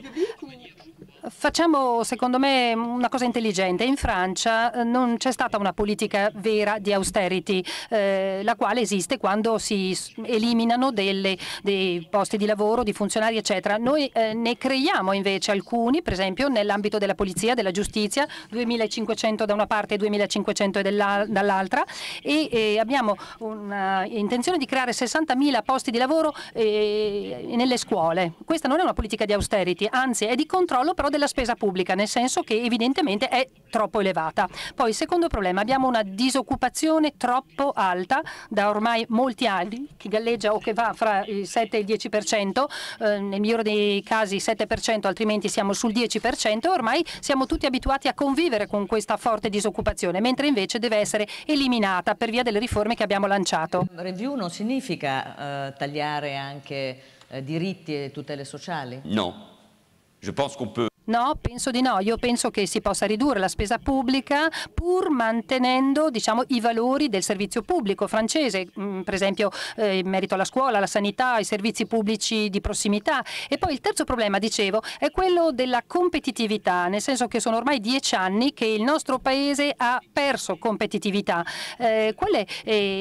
Facciamo, secondo me, una cosa intelligente. In Francia eh, non c'è stata una politica vera di austerity, eh, la quale esiste quando si eliminano delle, dei posti di lavoro, di funzionari, eccetera. Noi eh, ne creiamo invece alcuni, per esempio, nell'ambito della polizia, della giustizia, duemilacinquecento da una parte e duemilacinquecento dall'altra, e eh, abbiamo un'intenzione di creare sessantamila posti di lavoro eh, nelle scuole. Questa non è una politica di austerity, anzi è di controllo però della spesa pubblica, nel senso che evidentemente è troppo elevata. Poi il secondo problema, abbiamo una disoccupazione troppo alta da ormai molti anni, che galleggia o che va fra il sette e il dieci per cento, eh, nel migliore dei casi sette per cento, altrimenti siamo sul dieci per cento, e ormai siamo tutti abituati a convivere con questa forte disoccupazione, mentre invece deve essere eliminata per via delle riforme che abbiamo lanciato. Review non significa eh, tagliare anche eh, diritti e tutele sociali? Non. Je pense qu'on peut... No, penso di no. Io penso che si possa ridurre la spesa pubblica pur mantenendo, diciamo, i valori del servizio pubblico francese, per esempio eh, in merito alla scuola, alla sanità, ai servizi pubblici di prossimità. E poi il terzo problema, dicevo, è quello della competitività, nel senso che sono ormai dieci anni che il nostro paese ha perso competitività. Eh, qual è,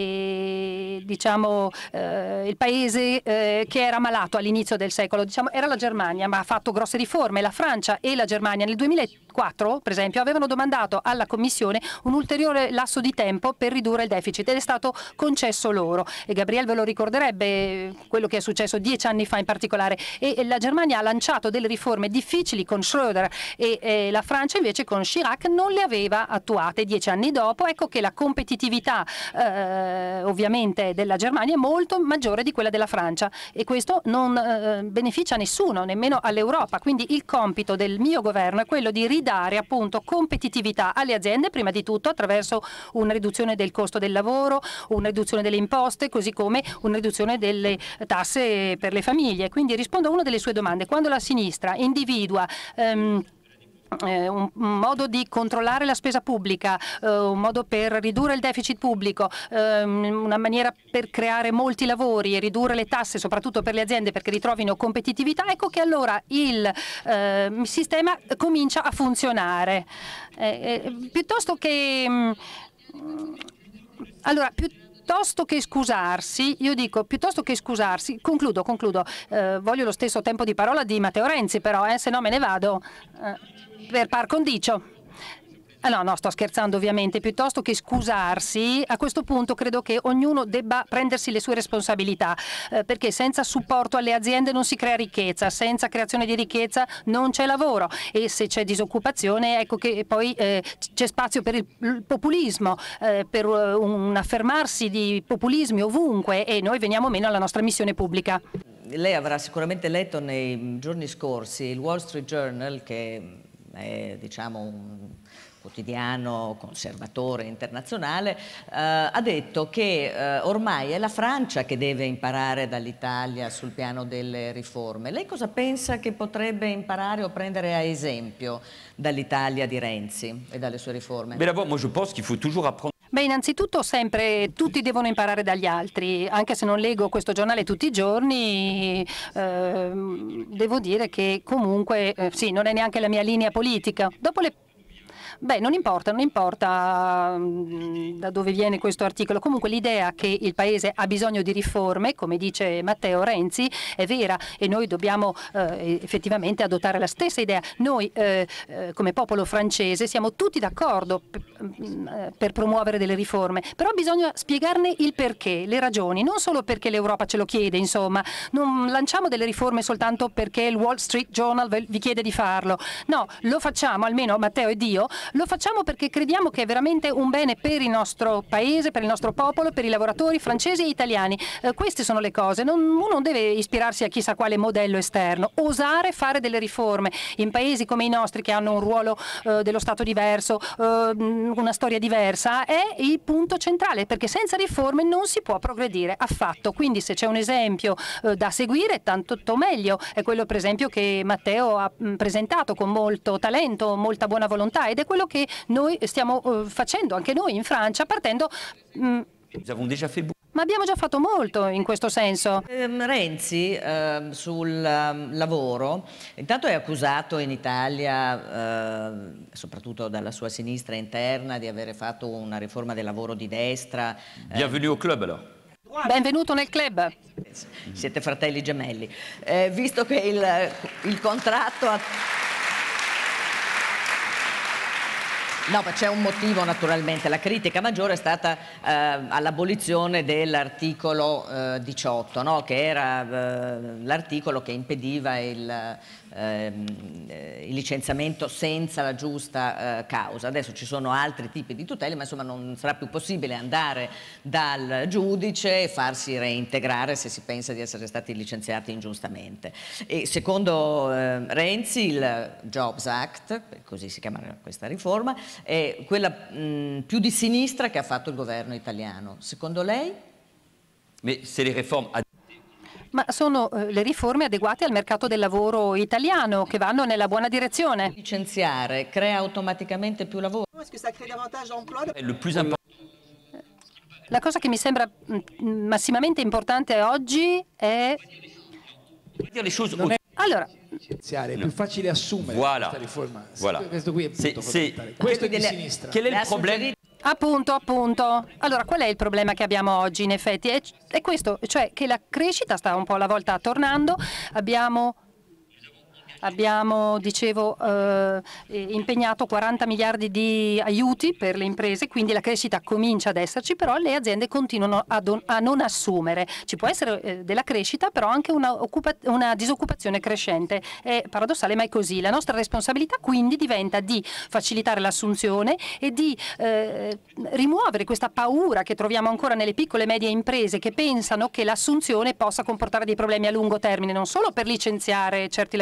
eh, diciamo, eh, il paese eh, che era malato all'inizio del secolo? Diciamo, era la Germania, ma ha fatto grosse riforme. La Francia e la Germania nel duemilaquattro, per esempio, avevano domandato alla Commissione un ulteriore lasso di tempo per ridurre il deficit ed è stato concesso loro. E Gabriel ve lo ricorderebbe, quello che è successo dieci anni fa in particolare. E la Germania ha lanciato delle riforme difficili con Schröder e, e la Francia invece con Chirac non le aveva attuate. Dieci anni dopo, ecco che la competitività eh, ovviamente della Germania è molto maggiore di quella della Francia, e questo non eh, beneficia a nessuno, nemmeno all'Europa. Quindi il compito del mio governo è quello di ridare appunto competitività alle aziende, prima di tutto attraverso una riduzione del costo del lavoro, una riduzione delle imposte, così come una riduzione delle tasse per le famiglie. Quindi rispondo a una delle sue domande. Quando la sinistra individua um, Eh, un, un modo di controllare la spesa pubblica, eh, un modo per ridurre il deficit pubblico, eh, una maniera per creare molti lavori e ridurre le tasse soprattutto per le aziende perché ritrovino competitività, ecco che allora il eh, sistema comincia a funzionare. Eh, eh, piuttosto che mh, allora più Piuttosto che scusarsi, io dico, piuttosto che scusarsi, concludo, concludo, eh, voglio lo stesso tempo di parola di Matteo Renzi però, eh, se no me ne vado, eh, per par condicio. Ah, no, no, sto scherzando ovviamente, piuttosto che scusarsi, a questo punto credo che ognuno debba prendersi le sue responsabilità, eh, perché senza supporto alle aziende non si crea ricchezza, senza creazione di ricchezza non c'è lavoro e se c'è disoccupazione ecco che poi eh, c'è spazio per il, il populismo, eh, per un affermarsi di populismi ovunque e noi veniamo meno alla nostra missione pubblica. Lei avrà sicuramente letto nei giorni scorsi il Wall Street Journal, che è diciamo un quotidiano conservatore internazionale, eh, ha detto che eh, ormai è la Francia che deve imparare dall'Italia sul piano delle riforme. Lei cosa pensa che potrebbe imparare o prendere a esempio dall'Italia di Renzi e dalle sue riforme? Mais d'abord, moi je pense qu'il faut toujours apprendre. Beh, innanzitutto sempre tutti devono imparare dagli altri, anche se non leggo questo giornale tutti i giorni, eh, devo dire che comunque eh, sì, non è neanche la mia linea politica. Dopo le Beh, non importa, non importa mh, da dove viene questo articolo. Comunque l'idea che il Paese ha bisogno di riforme, come dice Matteo Renzi, è vera e noi dobbiamo eh, effettivamente adottare la stessa idea. Noi eh, eh, come popolo francese siamo tutti d'accordo per promuovere delle riforme, però bisogna spiegarne il perché, le ragioni, non solo perché l'Europa ce lo chiede, insomma. Non lanciamo delle riforme soltanto perché il Wall Street Journal vi chiede di farlo. No, lo facciamo, almeno Matteo ed io, lo facciamo perché crediamo che è veramente un bene per il nostro paese, per il nostro popolo, per i lavoratori francesi e italiani. Eh, queste sono le cose. Non, uno non deve ispirarsi a chissà quale modello esterno. Osare fare delle riforme in paesi come i nostri che hanno un ruolo eh, dello Stato diverso, eh, una storia diversa, è il punto centrale, perché senza riforme non si può progredire affatto. Quindi se c'è un esempio eh, da seguire, tanto meglio. È quello per esempio che Matteo ha mh, presentato con molto talento, molta buona volontà, ed è quello che noi stiamo uh, facendo anche noi in Francia, partendo mh, ma abbiamo già fatto molto in questo senso. Eh, Renzi eh, sul eh, lavoro intanto è accusato in Italia, eh, soprattutto dalla sua sinistra interna, di avere fatto una riforma del lavoro di destra. Bienvenue au club alors. Benvenuto nel club. Siete fratelli gemelli. Eh, visto che il, il contratto... Ha... No, ma c'è un motivo naturalmente. La critica maggiore è stata eh, all'abolizione dell'articolo eh, diciotto, no? Che era eh, l'articolo che impediva il, eh, il licenziamento senza la giusta eh, causa. Adesso ci sono altri tipi di tutele, ma insomma non sarà più possibile andare dal giudice e farsi reintegrare se si pensa di essere stati licenziati ingiustamente. E secondo eh, Renzi il Jobs Act, così si chiama questa riforma, è quella mh, più di sinistra che ha fatto il governo italiano. Secondo lei? Mais c'est les réformes. Ma sono eh, le riforme adeguate al mercato del lavoro italiano che vanno nella buona direzione. Licenziare crea automaticamente più lavoro? Le plus important. La cosa che mi sembra mh, massimamente importante oggi è... Non è... Allora, è più facile assumere voilà. questa riforma. Voilà. Questo qui è il punto fondamentale. Questo Questo è di delle... sinistra. Qual è il problema? Appunto, appunto. Allora, qual è il problema che abbiamo oggi, in effetti? È, è questo, cioè che la crescita sta un po' alla volta tornando, abbiamo... Abbiamo, dicevo, eh, impegnato quaranta miliardi di aiuti per le imprese, quindi la crescita comincia ad esserci, però le aziende continuano a, don, a non assumere. Ci può essere eh, della crescita, però anche una, una disoccupazione crescente. È paradossale, ma è così. La nostra responsabilità quindi diventa di facilitare l'assunzione e di eh, rimuovere questa paura che troviamo ancora nelle piccole e medie imprese che pensano che l'assunzione possa comportare dei problemi a lungo termine, non solo per licenziare certi lavoratori, ma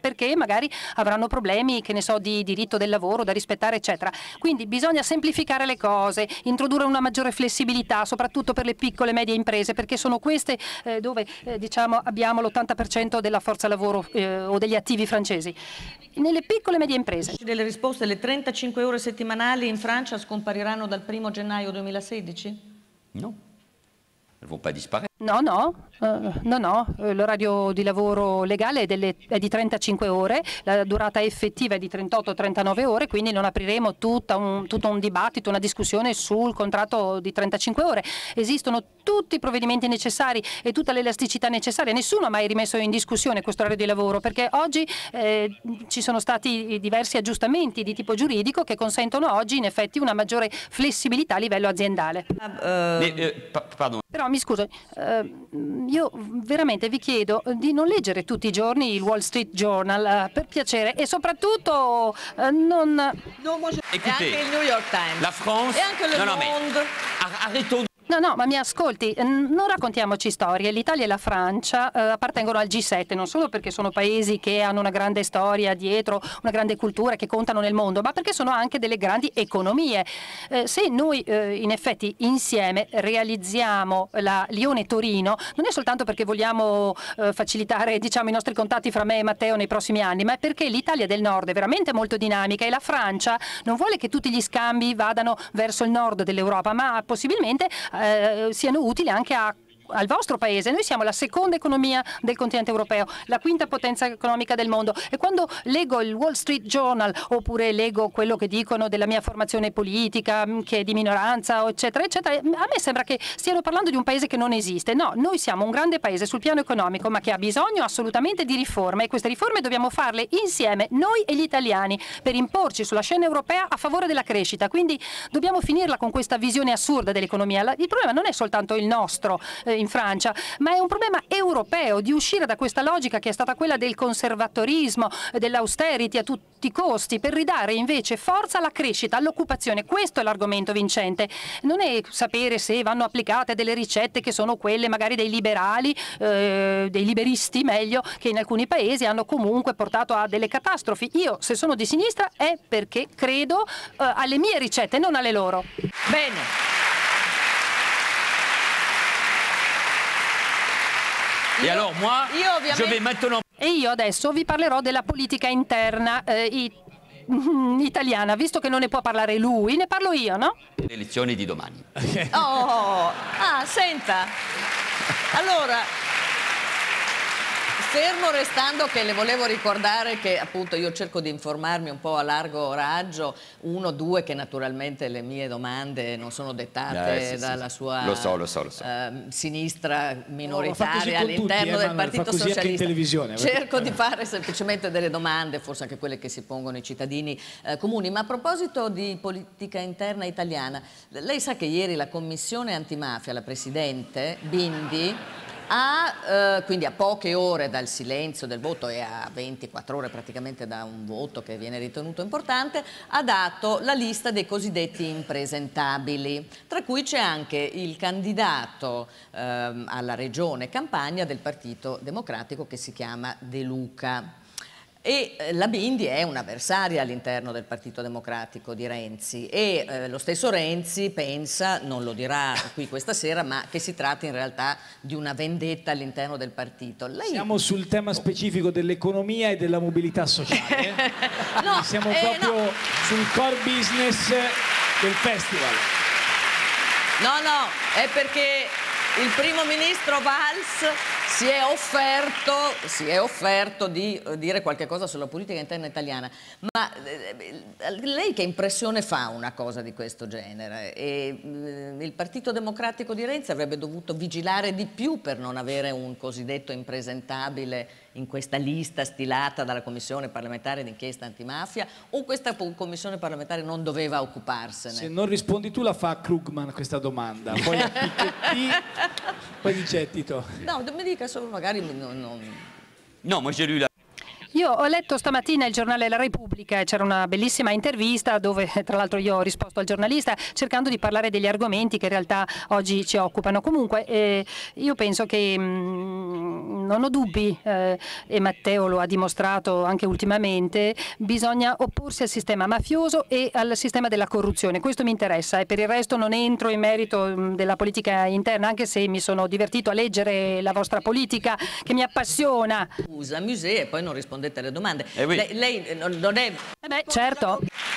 perché magari avranno problemi, che ne so, di diritto del lavoro da rispettare, eccetera. Quindi bisogna semplificare le cose, introdurre una maggiore flessibilità, soprattutto per le piccole e medie imprese, perché sono queste eh, dove eh, diciamo, abbiamo l'ottanta per cento della forza lavoro eh, o degli attivi francesi. Nelle piccole e medie imprese. Delle risposte, le trentacinque ore settimanali in Francia scompariranno dal primo gennaio duemilasedici? No, elles vont pas disparaître. No, no, uh, no, no, l'orario di lavoro legale è, delle, è di trentacinque ore, la durata effettiva è di trentotto trentanove ore, quindi non apriremo tutta un, tutto un dibattito, una discussione sul contratto di trentacinque ore. Esistono tutti i provvedimenti necessari e tutta l'elasticità necessaria, nessuno ha mai rimesso in discussione questo orario di lavoro, perché oggi eh, ci sono stati diversi aggiustamenti di tipo giuridico che consentono oggi in effetti una maggiore flessibilità a livello aziendale. Uh, Mais, euh, pa pardon. Però mi scuso, eh, io veramente vi chiedo di non leggere tutti i giorni il Wall Street Journal, eh, per piacere, e soprattutto eh, non... No, Écoutez, e anche il New York Times. La France... E anche Le non, non, Monde. mais, arrêtons. No, no, ma mi ascolti, non raccontiamoci storie. L'Italia e la Francia eh, appartengono al G sette, non solo perché sono paesi che hanno una grande storia dietro, una grande cultura, che contano nel mondo, ma perché sono anche delle grandi economie. Eh, se noi eh, in effetti insieme realizziamo la Lione-Torino, non è soltanto perché vogliamo eh, facilitare, diciamo, i nostri contatti fra me e Matteo nei prossimi anni, ma è perché l'Italia del Nord è veramente molto dinamica e la Francia non vuole che tutti gli scambi vadano verso il nord dell'Europa, ma possibilmente Eh, siano utili anche a al vostro paese. Noi siamo la seconda economia del continente europeo, la quinta potenza economica del mondo, e quando leggo il Wall Street Journal oppure leggo quello che dicono della mia formazione politica, che è di minoranza, eccetera, eccetera, a me sembra che stiano parlando di un paese che non esiste. No, noi siamo un grande paese sul piano economico, ma che ha bisogno assolutamente di riforme, e queste riforme dobbiamo farle insieme, noi e gli italiani, per imporci sulla scena europea a favore della crescita. Quindi dobbiamo finirla con questa visione assurda dell'economia. Il problema non è soltanto il nostro eh, in Francia, ma è un problema europeo, di uscire da questa logica che è stata quella del conservatorismo, dell'austerity a tutti i costi, per ridare invece forza alla crescita, all'occupazione. Questo è l'argomento vincente. Non è sapere se vanno applicate delle ricette che sono quelle magari dei liberali, eh, dei liberisti meglio, che in alcuni paesi hanno comunque portato a delle catastrofi. Io, se sono di sinistra, è perché credo eh, alle mie ricette, non alle loro. Bene. Et alors moi, io ovviamente... je vais maintenant... E io adesso vi parlerò della politica interna eh, i- italiana, visto che non ne può parlare lui, ne parlo io, no? Le elezioni di domani. Oh, ah, senta. Allora, fermo restando che le volevo ricordare che appunto io cerco di informarmi un po' a largo raggio, uno, due, che naturalmente le mie domande non sono dettate Eh, sì, sì, dalla sì. sua Lo so, lo so, lo so. eh, sinistra No, minoritaria fa così con all'interno tutti, eh, del Manuel, Partito fa così anche in Socialista. televisione. Cerco di fare semplicemente delle domande, forse anche quelle che si pongono i cittadini eh, comuni. Ma a proposito di politica interna italiana, lei sa che ieri la Commissione Antimafia, la Presidente Bindi, ha, eh, quindi a poche ore dal silenzio del voto e a ventiquattro ore praticamente da un voto che viene ritenuto importante, ha dato la lista dei cosiddetti impresentabili, tra cui c'è anche il candidato ehm, alla regione Campania del Partito Democratico che si chiama De Luca. E eh, la Bindi è un'avversaria all'interno del Partito Democratico di Renzi e eh, lo stesso Renzi pensa, non lo dirà qui questa sera, ma che si tratti in realtà di una vendetta all'interno del partito. Lei... Siamo sul tema specifico dell'economia e della mobilità sociale. No, Siamo eh, proprio no. sul core business del festival. No, no, è perché il primo ministro Valls si è offerto, si è offerto di eh, dire qualche cosa sulla politica interna italiana, ma eh, lei che impressione fa una cosa di questo genere? E, eh, il Partito Democratico di Renzi avrebbe dovuto vigilare di più per non avere un cosiddetto impresentabile in questa lista stilata dalla Commissione parlamentare d'inchiesta antimafia, o questa commissione parlamentare non doveva occuparsene? Se non rispondi tu la fa Krugman questa domanda, poi a Piketty, poi di Gettito. No, mi dica solo magari non... non... No, moi j'ai lu la... Io ho letto stamattina il giornale La Repubblica e c'era una bellissima intervista dove tra l'altro io ho risposto al giornalista cercando di parlare degli argomenti che in realtà oggi ci occupano. Comunque eh, io penso che mh, non ho dubbi eh, e Matteo lo ha dimostrato anche ultimamente, bisogna opporsi al sistema mafioso e al sistema della corruzione. Questo mi interessa e per il resto non entro in merito mh, della politica interna, anche se mi sono divertito a leggere la vostra politica che mi appassiona. Usa Musée e poi non rispondete alle domande. Eh oui. Lei, lei non non è... Eh beh, certo.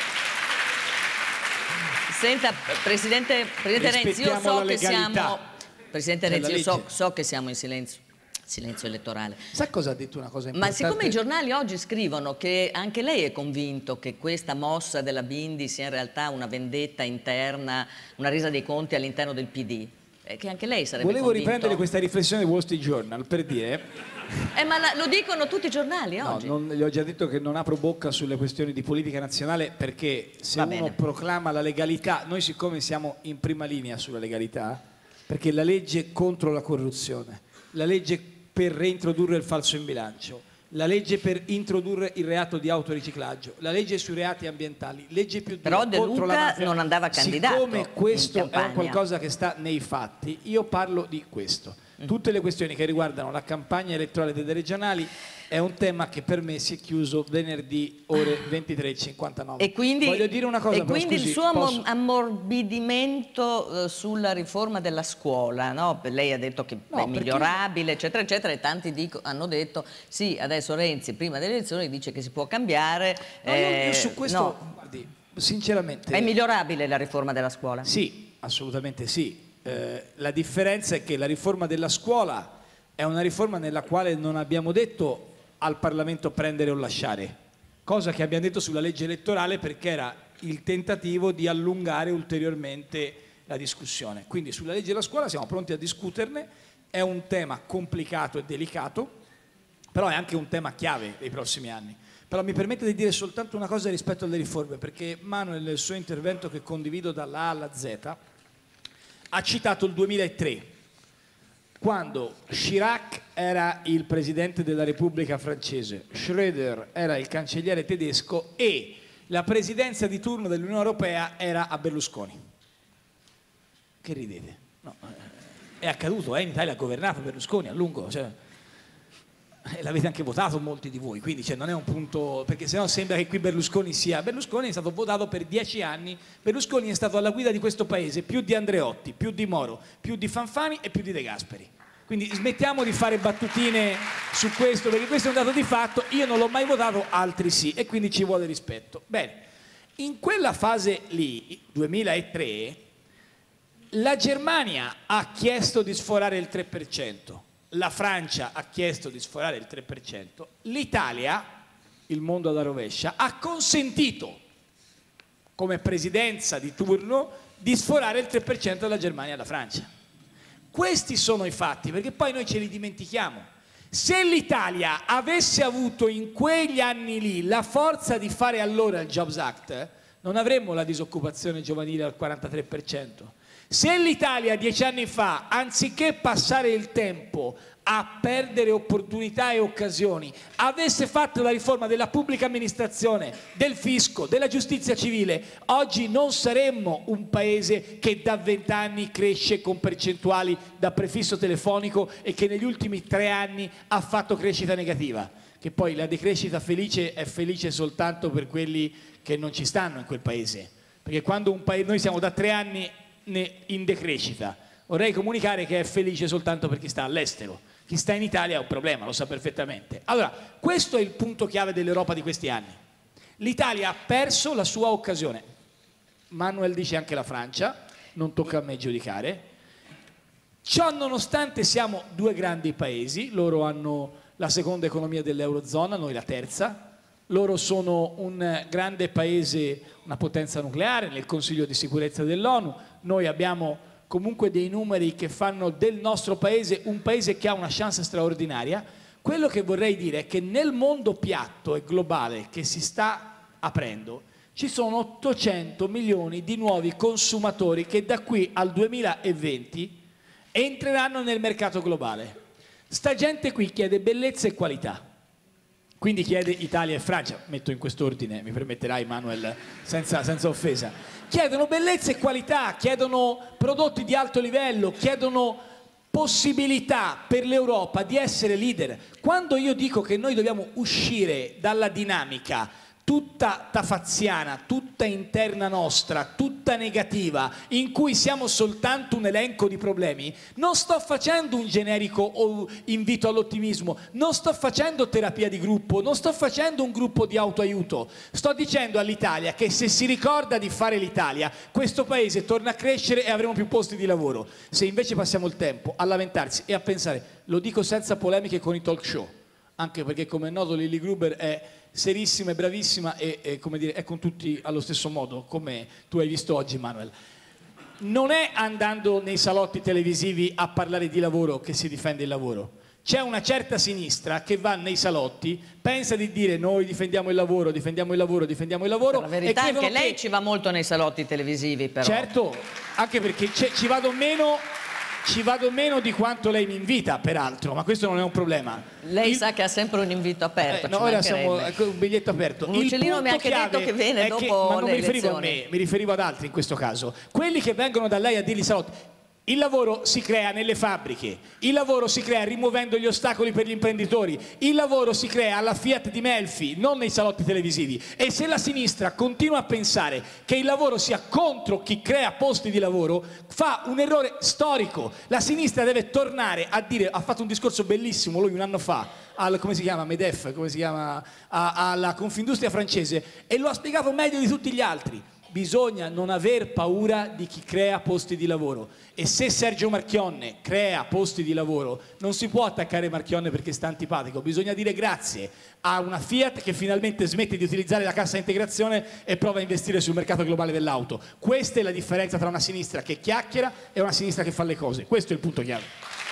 Senta, Presidente, Presidente Renzi, io Rispettiamo so la che siamo... legalità. Presidente Cioè, Renzi, la io so, legge. so che siamo in silenzio, silenzio elettorale. Sa cosa ha detto una cosa Ma importante? siccome i giornali oggi scrivono che anche lei è convinto che questa mossa della Bindi sia in realtà una vendetta interna, una resa dei conti all'interno del P D, eh, che anche lei sarebbe Volevo convinto... riprendere questa riflessione del Wall Street Journal per dire... Eh, ma la- lo dicono tutti i giornali No, oggi. non, gli ho già detto che non apro bocca sulle questioni di politica nazionale perché se Va uno bene. proclama la legalità, noi siccome siamo in prima linea sulla legalità, perché la legge contro la corruzione, la legge per reintrodurre il falso in bilancio, la legge per introdurre il reato di autoriciclaggio, la legge sui reati ambientali, legge più dura Però De contro la Luca mafia. non andava candidato Siccome questo in è campagna. qualcosa che sta nei fatti, io parlo di questo. Tutte le questioni che riguardano la campagna elettorale delle regionali è un tema che per me si è chiuso venerdì ore ventitré e cinquantanove. E quindi, Voglio dire una cosa, e però, quindi scusi, il suo posso- ammorbidimento eh, sulla riforma della scuola, no? Lei ha detto che No, è perché- migliorabile, eccetera, eccetera, e tanti dico- hanno detto sì, adesso Renzi prima delle elezioni dice che si può cambiare. No, io- io eh, su questo, no. guardi, sinceramente... È migliorabile la riforma della scuola? Sì, assolutamente sì. Eh, la differenza è che la riforma della scuola è una riforma nella quale non abbiamo detto al Parlamento prendere o lasciare, cosa che abbiamo detto sulla legge elettorale perché era il tentativo di allungare ulteriormente la discussione. Quindi sulla legge della scuola siamo pronti a discuterne, è un tema complicato e delicato, però è anche un tema chiave dei prossimi anni. Però mi permette di dire soltanto una cosa rispetto alle riforme, perché Manuel nel suo intervento che condivido dalla A alla Z ha citato il duemilatré, quando Chirac era il presidente della Repubblica francese, Schröder era il cancelliere tedesco e la presidenza di turno dell'Unione Europea era a Berlusconi. Che ridete? No, è accaduto, eh? In Italia ha governato Berlusconi a lungo, cioè, eh, l'avete anche votato molti di voi, quindi cioè, non è un punto, perché sennò sembra che qui Berlusconi sia, Berlusconi è stato votato per dieci anni, Berlusconi è stato alla guida di questo paese più di Andreotti, più di Moro, più di Fanfani e più di De Gasperi. Quindi smettiamo di fare battutine su questo, perché questo è un dato di fatto, io non l'ho mai votato, altri sì, e quindi ci vuole rispetto. Bene, in quella fase lì, duemilatré, la Germania ha chiesto di sforare il tre per cento, la Francia ha chiesto di sforare il tre per cento, l'Italia, il mondo alla rovescia, ha consentito come presidenza di turno di sforare il tre per cento della Germania e alla Francia. Questi sono i fatti, perché poi noi ce li dimentichiamo. Se l'Italia avesse avuto in quegli anni lì la forza di fare allora il Jobs Act, non avremmo la disoccupazione giovanile al quarantatré per cento. Se l'Italia dieci anni fa, anziché passare il tempo a perdere opportunità e occasioni, avesse fatto la riforma della pubblica amministrazione, del fisco, della giustizia civile, oggi non saremmo un paese che da vent'anni cresce con percentuali da prefisso telefonico e che negli ultimi tre anni ha fatto crescita negativa. Che poi la decrescita felice è felice soltanto per quelli che non ci stanno in quel paese. Perché quando un paese, noi siamo da tre anni in decrescita, vorrei comunicare che è felice soltanto per chi sta all'estero. Chi sta in Italia ha un problema, lo sa perfettamente. Allora, questo è il punto chiave dell'Europa di questi anni. L'Italia ha perso la sua occasione. Manuel dice anche la Francia, non tocca a me giudicare. Ciò nonostante siamo due grandi paesi, loro hanno la seconda economia dell'Eurozona, noi la terza. Loro sono un grande paese, una potenza nucleare nel Consiglio di sicurezza dell'ONU. Noi abbiamo comunque dei numeri che fanno del nostro paese un paese che ha una chance straordinaria. Quello che vorrei dire è che nel mondo piatto e globale che si sta aprendo ci sono ottocento milioni di nuovi consumatori che da qui al duemilaventi entreranno nel mercato globale. Sta gente qui chiede bellezza e qualità. Quindi chiede Italia e Francia, metto in quest'ordine, mi permetterai Manuel, senza, senza offesa, chiedono bellezza e qualità, chiedono prodotti di alto livello, chiedono possibilità per l'Europa di essere leader. Quando io dico che noi dobbiamo uscire dalla dinamica tutta tafaziana, tutta interna nostra, tutta negativa, in cui siamo soltanto un elenco di problemi, non sto facendo un generico invito all'ottimismo, non sto facendo terapia di gruppo, non sto facendo un gruppo di autoaiuto, sto dicendo all'Italia che se si ricorda di fare l'Italia, questo paese torna a crescere e avremo più posti di lavoro. Se invece passiamo il tempo a lamentarsi e a pensare, lo dico senza polemiche con i talk show, anche perché come è noto Lilli Gruber è serissima e bravissima e, e come dire, è con tutti allo stesso modo, come tu hai visto oggi Manuel. Non è andando nei salotti televisivi a parlare di lavoro che si difende il lavoro. C'è una certa sinistra che va nei salotti, pensa di dire noi difendiamo il lavoro, difendiamo il lavoro, difendiamo il lavoro. Per la verità e anche lei che... ci va molto nei salotti televisivi però. Certo, anche perché ci vado meno... Ci vado meno di quanto lei mi invita, peraltro, ma questo non è un problema. Lei il... sa che ha sempre un invito aperto. Eh, no, ora siamo ecco, un biglietto aperto. Un uccellino mi ha anche detto che viene dopo che, ma non le mi riferivo elezioni. a me, mi riferivo ad altri in questo caso. Quelli che vengono da lei a dirgli salotti. Il lavoro si crea nelle fabbriche, il lavoro si crea rimuovendo gli ostacoli per gli imprenditori, il lavoro si crea alla Fiat di Melfi, non nei salotti televisivi. E se la sinistra continua a pensare che il lavoro sia contro chi crea posti di lavoro, fa un errore storico. La sinistra deve tornare a dire, ha fatto un discorso bellissimo lui un anno fa, al, come si chiama, Medef, come si chiama, a, alla Confindustria francese, e lo ha spiegato meglio di tutti gli altri. Bisogna non aver paura di chi crea posti di lavoro, e se Sergio Marchionne crea posti di lavoro non si può attaccare Marchionne perché sta antipatico, bisogna dire grazie a una Fiat che finalmente smette di utilizzare la cassa integrazione e prova a investire sul mercato globale dell'auto. Questa è la differenza tra una sinistra che chiacchiera e una sinistra che fa le cose, questo è il punto chiave.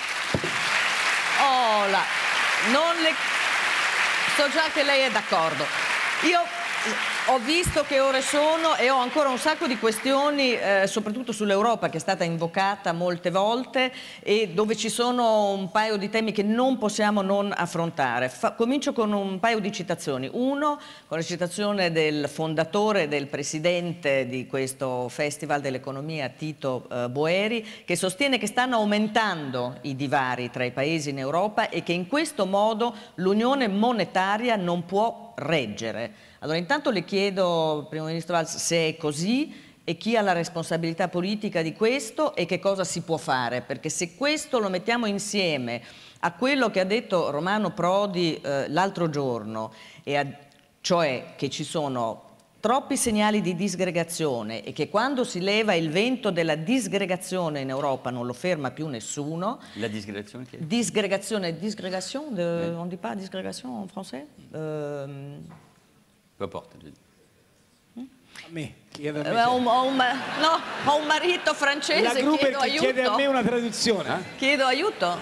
Oh, la... non le... so già che lei è d'accordo. Io ho visto che ore sono e ho ancora un sacco di questioni, eh, soprattutto sull'Europa, che è stata invocata molte volte e dove ci sono un paio di temi che non possiamo non affrontare. Fa, comincio con un paio di citazioni. Uno, con la citazione del fondatore, del presidente di questo Festival dell'Economia, Tito eh, Boeri, che sostiene che stanno aumentando i divari tra i paesi in Europa e che in questo modo l'unione monetaria non può reggere. Allora intanto le chiedo, Primo Ministro Valls, se è così e chi ha la responsabilità politica di questo e che cosa si può fare, perché se questo lo mettiamo insieme a quello che ha detto Romano Prodi eh, l'altro giorno, e a, cioè che ci sono troppi segnali di disgregazione e che quando si leva il vento della disgregazione in Europa non lo ferma più nessuno. La disgregazione che è? Disgregazione, disgregation, de, on dit pas disgregation en français? Euh, Peu importe. A me, chiede a me. Eh, ho, un, ho, un, no, ho un marito francese, la Gruber chiedo che aiuto. chiede a me una traduzione. Eh? Chiedo aiuto.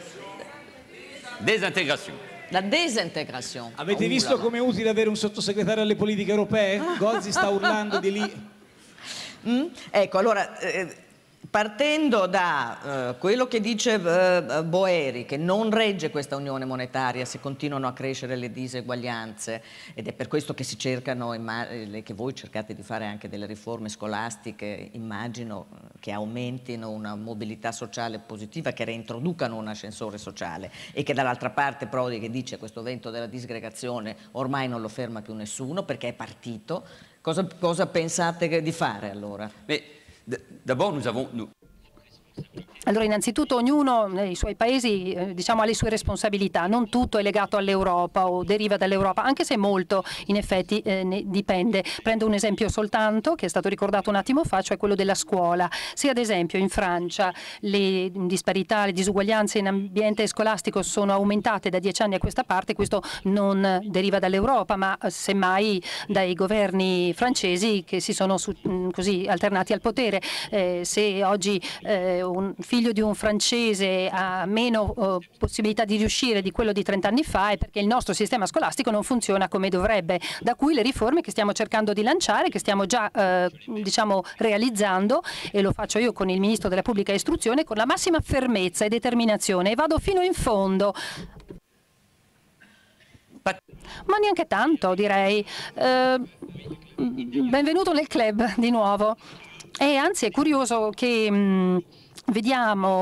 Desintegration. La desintegration. Avete oh, visto là. come è utile avere un sottosegretario alle politiche europee? Gozzi sta urlando di lì. Mm? Ecco, allora... Eh, partendo da eh, quello che dice eh, Boeri, che non regge questa unione monetaria se continuano a crescere le diseguaglianze, ed è per questo che si cercano, che voi cercate di fare anche delle riforme scolastiche, immagino, che aumentino una mobilità sociale positiva, che reintroducano un ascensore sociale, e che dall'altra parte Prodi che dice questo vento della disgregazione ormai non lo ferma più nessuno perché è partito. Cosa, cosa pensate di fare allora? Beh, d'abord, nous avons... Nous... Allora, innanzitutto ognuno nei suoi paesi eh, diciamo, ha le sue responsabilità, non tutto è legato all'Europa o deriva dall'Europa, anche se molto in effetti eh, ne dipende. Prendo un esempio soltanto, che è stato ricordato un attimo fa, cioè quello della scuola. Se ad esempio in Francia le disparità, le disuguaglianze in ambiente scolastico sono aumentate da dieci anni a questa parte, questo non deriva dall'Europa, ma semmai dai governi francesi che si sono su, così alternati al potere. Eh, se oggi eh, un figlio di un francese ha meno uh, possibilità di riuscire di quello di trent'anni fa, è perché il nostro sistema scolastico non funziona come dovrebbe, da cui le riforme che stiamo cercando di lanciare, che stiamo già uh, diciamo realizzando, e lo faccio io con il Ministro della Pubblica Istruzione con la massima fermezza e determinazione, e vado fino in fondo. Ma neanche tanto, direi. Eh, benvenuto nel club di nuovo. E anzi è curioso che mh, vediamo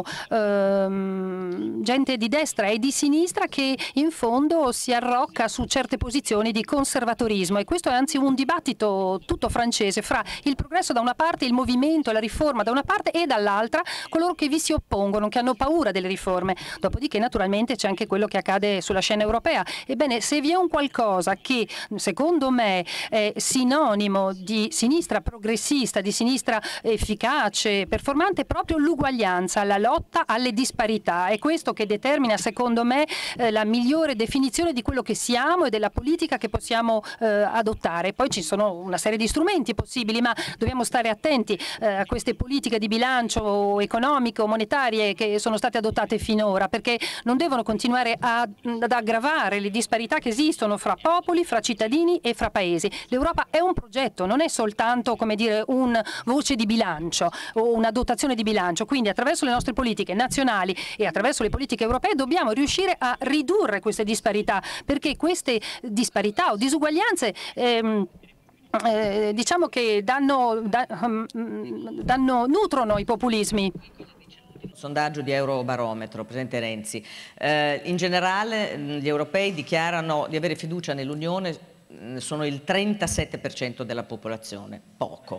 ehm, gente di destra e di sinistra che in fondo si arrocca su certe posizioni di conservatorismo, e questo è anzi un dibattito tutto francese fra il progresso da una parte, il movimento e la riforma da una parte, e dall'altra coloro che vi si oppongono, che hanno paura delle riforme. Dopodiché naturalmente c'è anche quello che accade sulla scena europea. Ebbene, se vi è un qualcosa che secondo me è sinonimo di sinistra progressista, di sinistra efficace, performante, proprio l'uguaglianza, la lotta alle disparità. È questo che determina, secondo me, eh, la migliore definizione di quello che siamo e della politica che possiamo eh, adottare. Poi ci sono una serie di strumenti possibili, ma dobbiamo stare attenti eh, a queste politiche di bilancio economico, monetarie che sono state adottate finora, perché non devono continuare a, ad aggravare le disparità che esistono fra popoli, fra cittadini e fra paesi. L'Europa è un progetto, non è soltanto, come dire, un voce di bilancio o una dotazione di bilancio. Quindi attraverso le nostre politiche nazionali e attraverso le politiche europee dobbiamo riuscire a ridurre queste disparità, perché queste disparità o disuguaglianze ehm, eh, diciamo che danno, da, danno, nutrono i populismi. Sondaggio di Eurobarometro, Presidente Renzi. Eh, in generale gli europei dichiarano di avere fiducia nell'Unione, sono il trentasette per cento della popolazione, poco.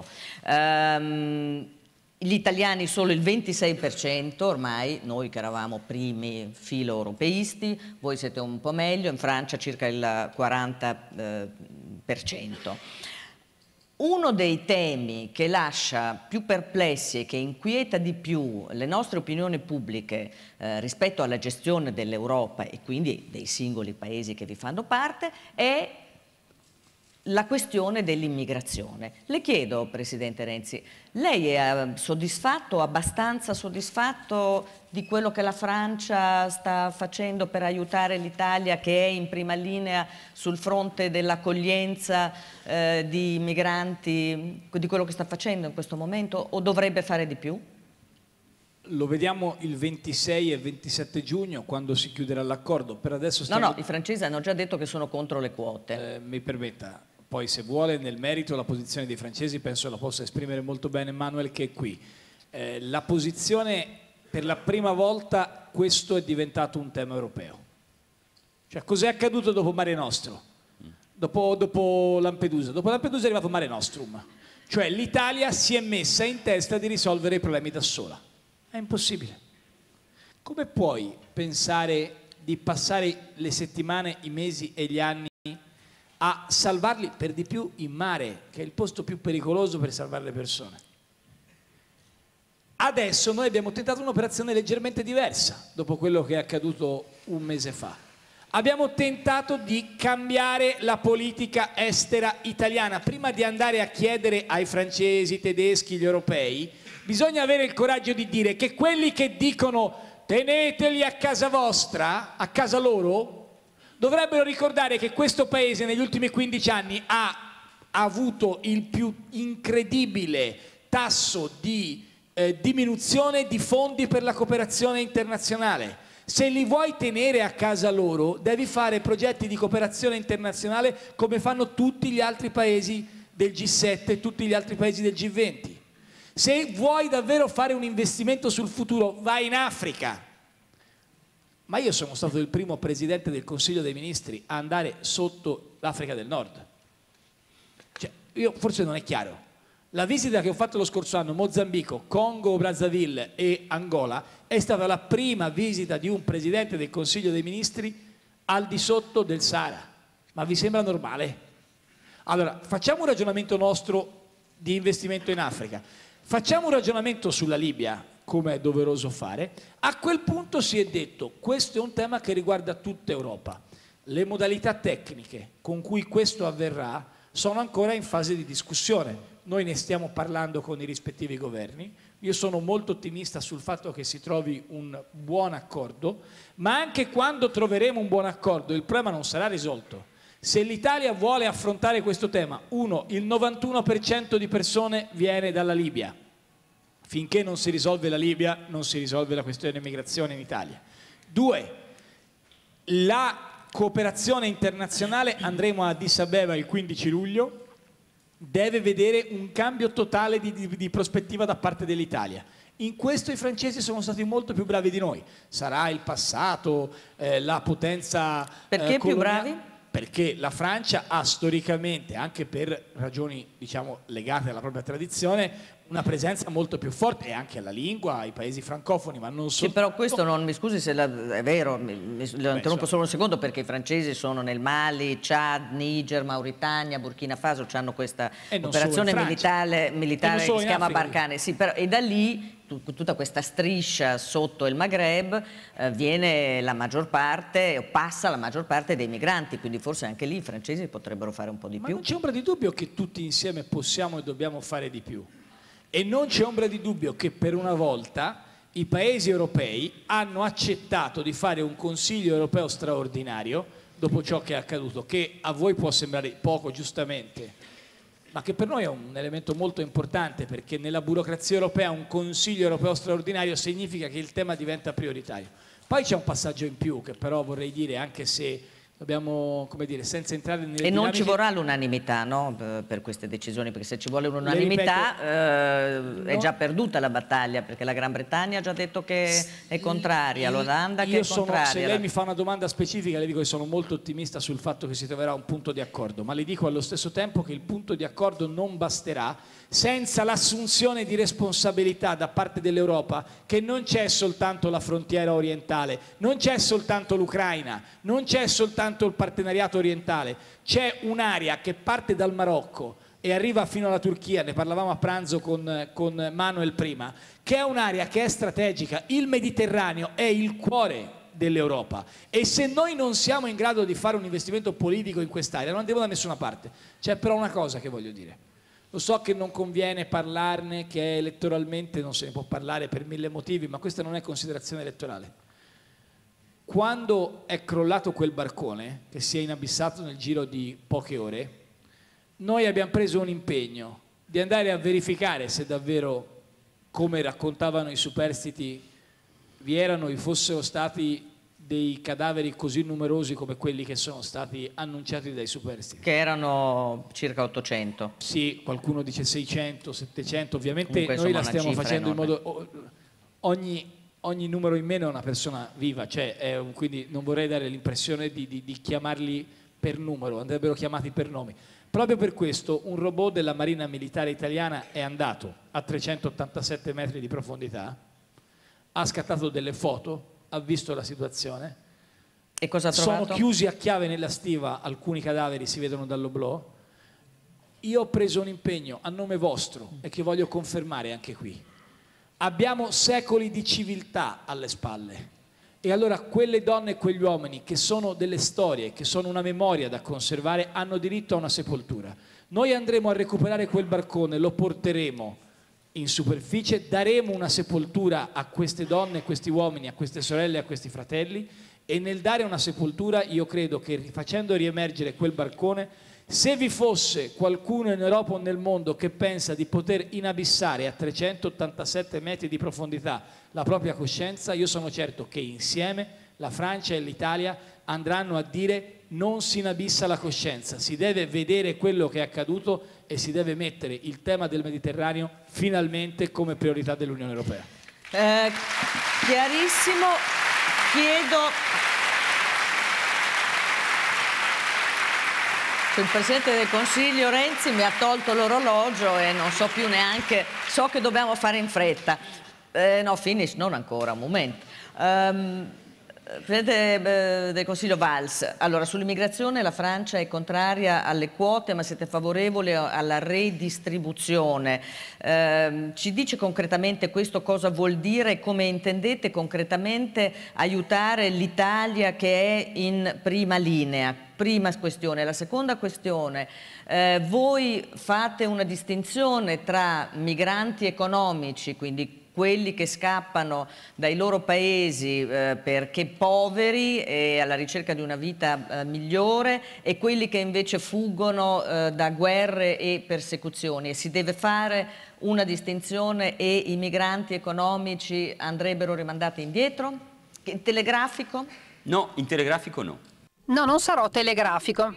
Um, Gli italiani solo il ventisei per cento, ormai noi che eravamo primi filo europeisti, voi siete un po' meglio, in Francia circa il quaranta per cento. Uno dei temi che lascia più perplessi e che inquieta di più le nostre opinioni pubbliche eh, rispetto alla gestione dell'Europa e quindi dei singoli paesi che vi fanno parte è la questione dell'immigrazione. Le chiedo, Presidente Renzi, lei è soddisfatto, abbastanza soddisfatto di quello che la Francia sta facendo per aiutare l'Italia, che è in prima linea sul fronte dell'accoglienza eh, di migranti, di quello che sta facendo in questo momento, o dovrebbe fare di più? Lo vediamo il ventisei e ventisette giugno, quando si chiuderà l'accordo. Per adesso stiamo... No, no, i francesi hanno già detto che sono contro le quote. Eh, mi permetta, poi se vuole nel merito la posizione dei francesi penso la possa esprimere molto bene Manuel, che è qui. Eh, la posizione, per la prima volta questo è diventato un tema europeo. Cioè, cos'è accaduto dopo Mare Nostrum? Dopo, dopo Lampedusa? Dopo Lampedusa è arrivato Mare Nostrum. Cioè l'Italia si è messa in testa di risolvere i problemi da sola. È impossibile. Come puoi pensare di passare le settimane, i mesi e gli anni a salvarli, per di più in mare, che è il posto più pericoloso per salvare le persone? Adesso noi abbiamo tentato un'operazione leggermente diversa dopo quello che è accaduto un mese fa. Abbiamo tentato di cambiare la politica estera italiana. Prima di andare a chiedere ai francesi, ai tedeschi, agli europei, bisogna avere il coraggio di dire che quelli che dicono teneteli a casa vostra, a casa loro, dovrebbero ricordare che questo paese negli ultimi quindici anni ha, ha avuto il più incredibile tasso di eh, diminuzione di fondi per la cooperazione internazionale. Se li vuoi tenere a casa loro, devi fare progetti di cooperazione internazionale come fanno tutti gli altri paesi del G sette e tutti gli altri paesi del G venti. Se vuoi davvero fare un investimento sul futuro, vai in Africa. Ma io sono stato il primo presidente del Consiglio dei Ministri a andare sotto l'Africa del Nord. Cioè, io, forse non è chiaro. La visita che ho fatto lo scorso anno, Mozambico, Congo, Brazzaville e Angola, è stata la prima visita di un presidente del Consiglio dei Ministri al di sotto del Sahara. Ma vi sembra normale? Allora, facciamo un ragionamento nostro di investimento in Africa. Facciamo un ragionamento sulla Libia, come è doveroso fare. A quel punto si è detto, questo è un tema che riguarda tutta Europa. Le modalità tecniche con cui questo avverrà sono ancora in fase di discussione. Noi ne stiamo parlando con i rispettivi governi. Io sono molto ottimista sul fatto che si trovi un buon accordo, ma anche quando troveremo un buon accordo il problema non sarà risolto. Se l'Italia vuole affrontare questo tema, uno, il novantuno per cento di persone viene dalla Libia. Finché non si risolve la Libia, non si risolve la questione dell'immigrazione in Italia. Due, la cooperazione internazionale, andremo a Addis Abeba il quindici luglio, deve vedere un cambio totale di, di, di prospettiva da parte dell'Italia. In questo i francesi sono stati molto più bravi di noi. Sarà il passato, eh, la potenza... Perché eh, più bravi? Perché la Francia ha storicamente, anche per ragioni diciamo legate alla propria tradizione, una presenza molto più forte, e anche alla lingua, ai paesi francofoni, ma non solo. Sì, però questo non mi scusi se la, è vero, mi, mi, lo interrompo solo un secondo, perché i francesi sono nel Mali, Chad, Niger, Mauritania, Burkina Faso, hanno questa operazione militare, militare che si chiama Africa. Barkhane, sì, però, e da lì tutta questa striscia sotto il Maghreb eh, viene la maggior parte, o passa la maggior parte dei migranti, quindi forse anche lì i francesi potrebbero fare un po' di ma più. Non c'è ombra di dubbio che tutti insieme possiamo e dobbiamo fare di più, e non c'è ombra di dubbio che per una volta i paesi europei hanno accettato di fare un Consiglio europeo straordinario dopo ciò che è accaduto, che a voi può sembrare poco, giustamente, ma che per noi è un elemento molto importante, perché nella burocrazia europea un Consiglio europeo straordinario significa che il tema diventa prioritario. Poi c'è un passaggio in più che però vorrei dire, anche se dobbiamo, come dire, senza entrare nelle E dinamiche... non ci vorrà l'unanimità, no? Per queste decisioni, perché se ci vuole l'unanimità eh, no, è già perduta la battaglia, perché la Gran Bretagna ha già detto che è contraria, l'Olanda che io è sono, contraria. Se lei mi fa una domanda specifica, le dico che sono molto ottimista sul fatto che si troverà un punto di accordo, ma le dico allo stesso tempo che il punto di accordo non basterà senza l'assunzione di responsabilità da parte dell'Europa, che non c'è soltanto la frontiera orientale, non c'è soltanto l'Ucraina, non c'è soltanto il partenariato orientale, c'è un'area che parte dal Marocco e arriva fino alla Turchia, ne parlavamo a pranzo con, con Manuel prima, che è un'area che è strategica. Il Mediterraneo è il cuore dell'Europa, e se noi non siamo in grado di fare un investimento politico in quest'area non andiamo da nessuna parte. C'è però una cosa che voglio dire. Lo so che non conviene parlarne, che elettoralmente non se ne può parlare per mille motivi, ma questa non è considerazione elettorale. Quando è crollato quel barcone, che si è inabissato nel giro di poche ore, noi abbiamo preso un impegno di andare a verificare se davvero, come raccontavano i superstiti, vi erano, vi fossero stati dei cadaveri così numerosi come quelli che sono stati annunciati dai superstiti. Che erano circa ottocento. Sì, qualcuno dice seicento, settecento, ovviamente Comunque, noi insomma, la stiamo facendo enorme. in modo... Ogni, ogni numero in meno è una persona viva, cioè è un, quindi non vorrei dare l'impressione di, di, di chiamarli per numero, andrebbero chiamati per nomi. Proprio per questo un robot della Marina Militare Italiana è andato a trecentottantasette metri di profondità, ha scattato delle foto, ha visto la situazione. E cosa ha trovato? Sono chiusi a chiave nella stiva, alcuni cadaveri si vedono dall'oblò. Io ho preso un impegno a nome vostro e che voglio confermare anche qui. Abbiamo secoli di civiltà alle spalle, e allora quelle donne e quegli uomini che sono delle storie, che sono una memoria da conservare, hanno diritto a una sepoltura. Noi andremo a recuperare quel barcone, lo porteremo in superficie, daremo una sepoltura a queste donne, a questi uomini, a queste sorelle, a questi fratelli, e nel dare una sepoltura io credo che, facendo riemergere quel barcone, se vi fosse qualcuno in Europa o nel mondo che pensa di poter inabissare a trecentottantasette metri di profondità la propria coscienza, io sono certo che insieme la Francia e l'Italia andranno a dire: non si inabissa la coscienza, si deve vedere quello che è accaduto e si deve mettere il tema del Mediterraneo finalmente come priorità dell'Unione Europea. Eh, chiarissimo, chiedo... Il Presidente del Consiglio Renzi mi ha tolto l'orologio e non so più neanche, so che dobbiamo fare in fretta. Eh, no, finish, non ancora, un momento. Um, Presidente del Consiglio Valls, allora sull'immigrazione la Francia è contraria alle quote, ma siete favorevoli alla redistribuzione. Eh, ci dice concretamente questo cosa vuol dire e come intendete concretamente aiutare l'Italia che è in prima linea? Prima questione. La seconda questione, eh, voi fate una distinzione tra migranti economici, quindi quelli che scappano dai loro paesi eh, perché poveri e alla ricerca di una vita eh, migliore, e quelli che invece fuggono eh, da guerre e persecuzioni. E si deve fare una distinzione e i migranti economici andrebbero rimandati indietro? Telegrafico? No, in telegrafico no. No, non sarò telegrafico.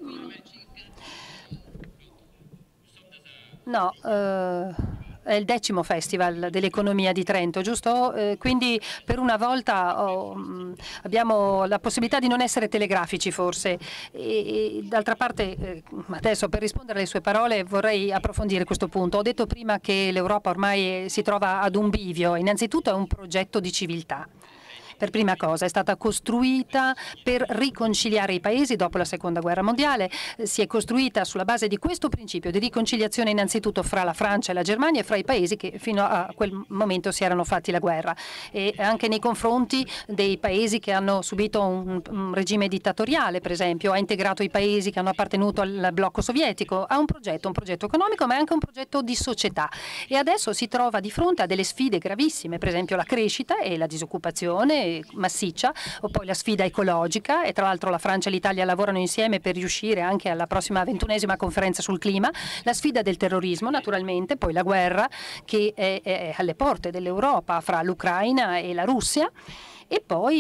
No, eh, è il decimo festival dell'economia di Trento, giusto? Eh, quindi per una volta oh, mh, abbiamo la possibilità di non essere telegrafici forse. E, e d'altra parte, eh, adesso per rispondere alle sue parole vorrei approfondire questo punto. Ho detto prima che l'Europa ormai si trova ad un bivio. Innanzitutto è un progetto di civiltà. Per prima cosa è stata costruita per riconciliare i paesi dopo la seconda guerra mondiale, si è costruita sulla base di questo principio di riconciliazione innanzitutto fra la Francia e la Germania e fra i paesi che fino a quel momento si erano fatti la guerra, e anche nei confronti dei paesi che hanno subito un, un regime dittatoriale, per esempio ha integrato i paesi che hanno appartenuto al blocco sovietico. Ha un progetto, un progetto economico ma è anche un progetto di società, e adesso si trova di fronte a delle sfide gravissime, per esempio la crescita e la disoccupazione massiccia, o poi la sfida ecologica, e tra l'altro la Francia e l'Italia lavorano insieme per riuscire anche alla prossima ventunesima conferenza sul clima, la sfida del terrorismo naturalmente, poi la guerra che è, è alle porte dell'Europa fra l'Ucraina e la Russia. E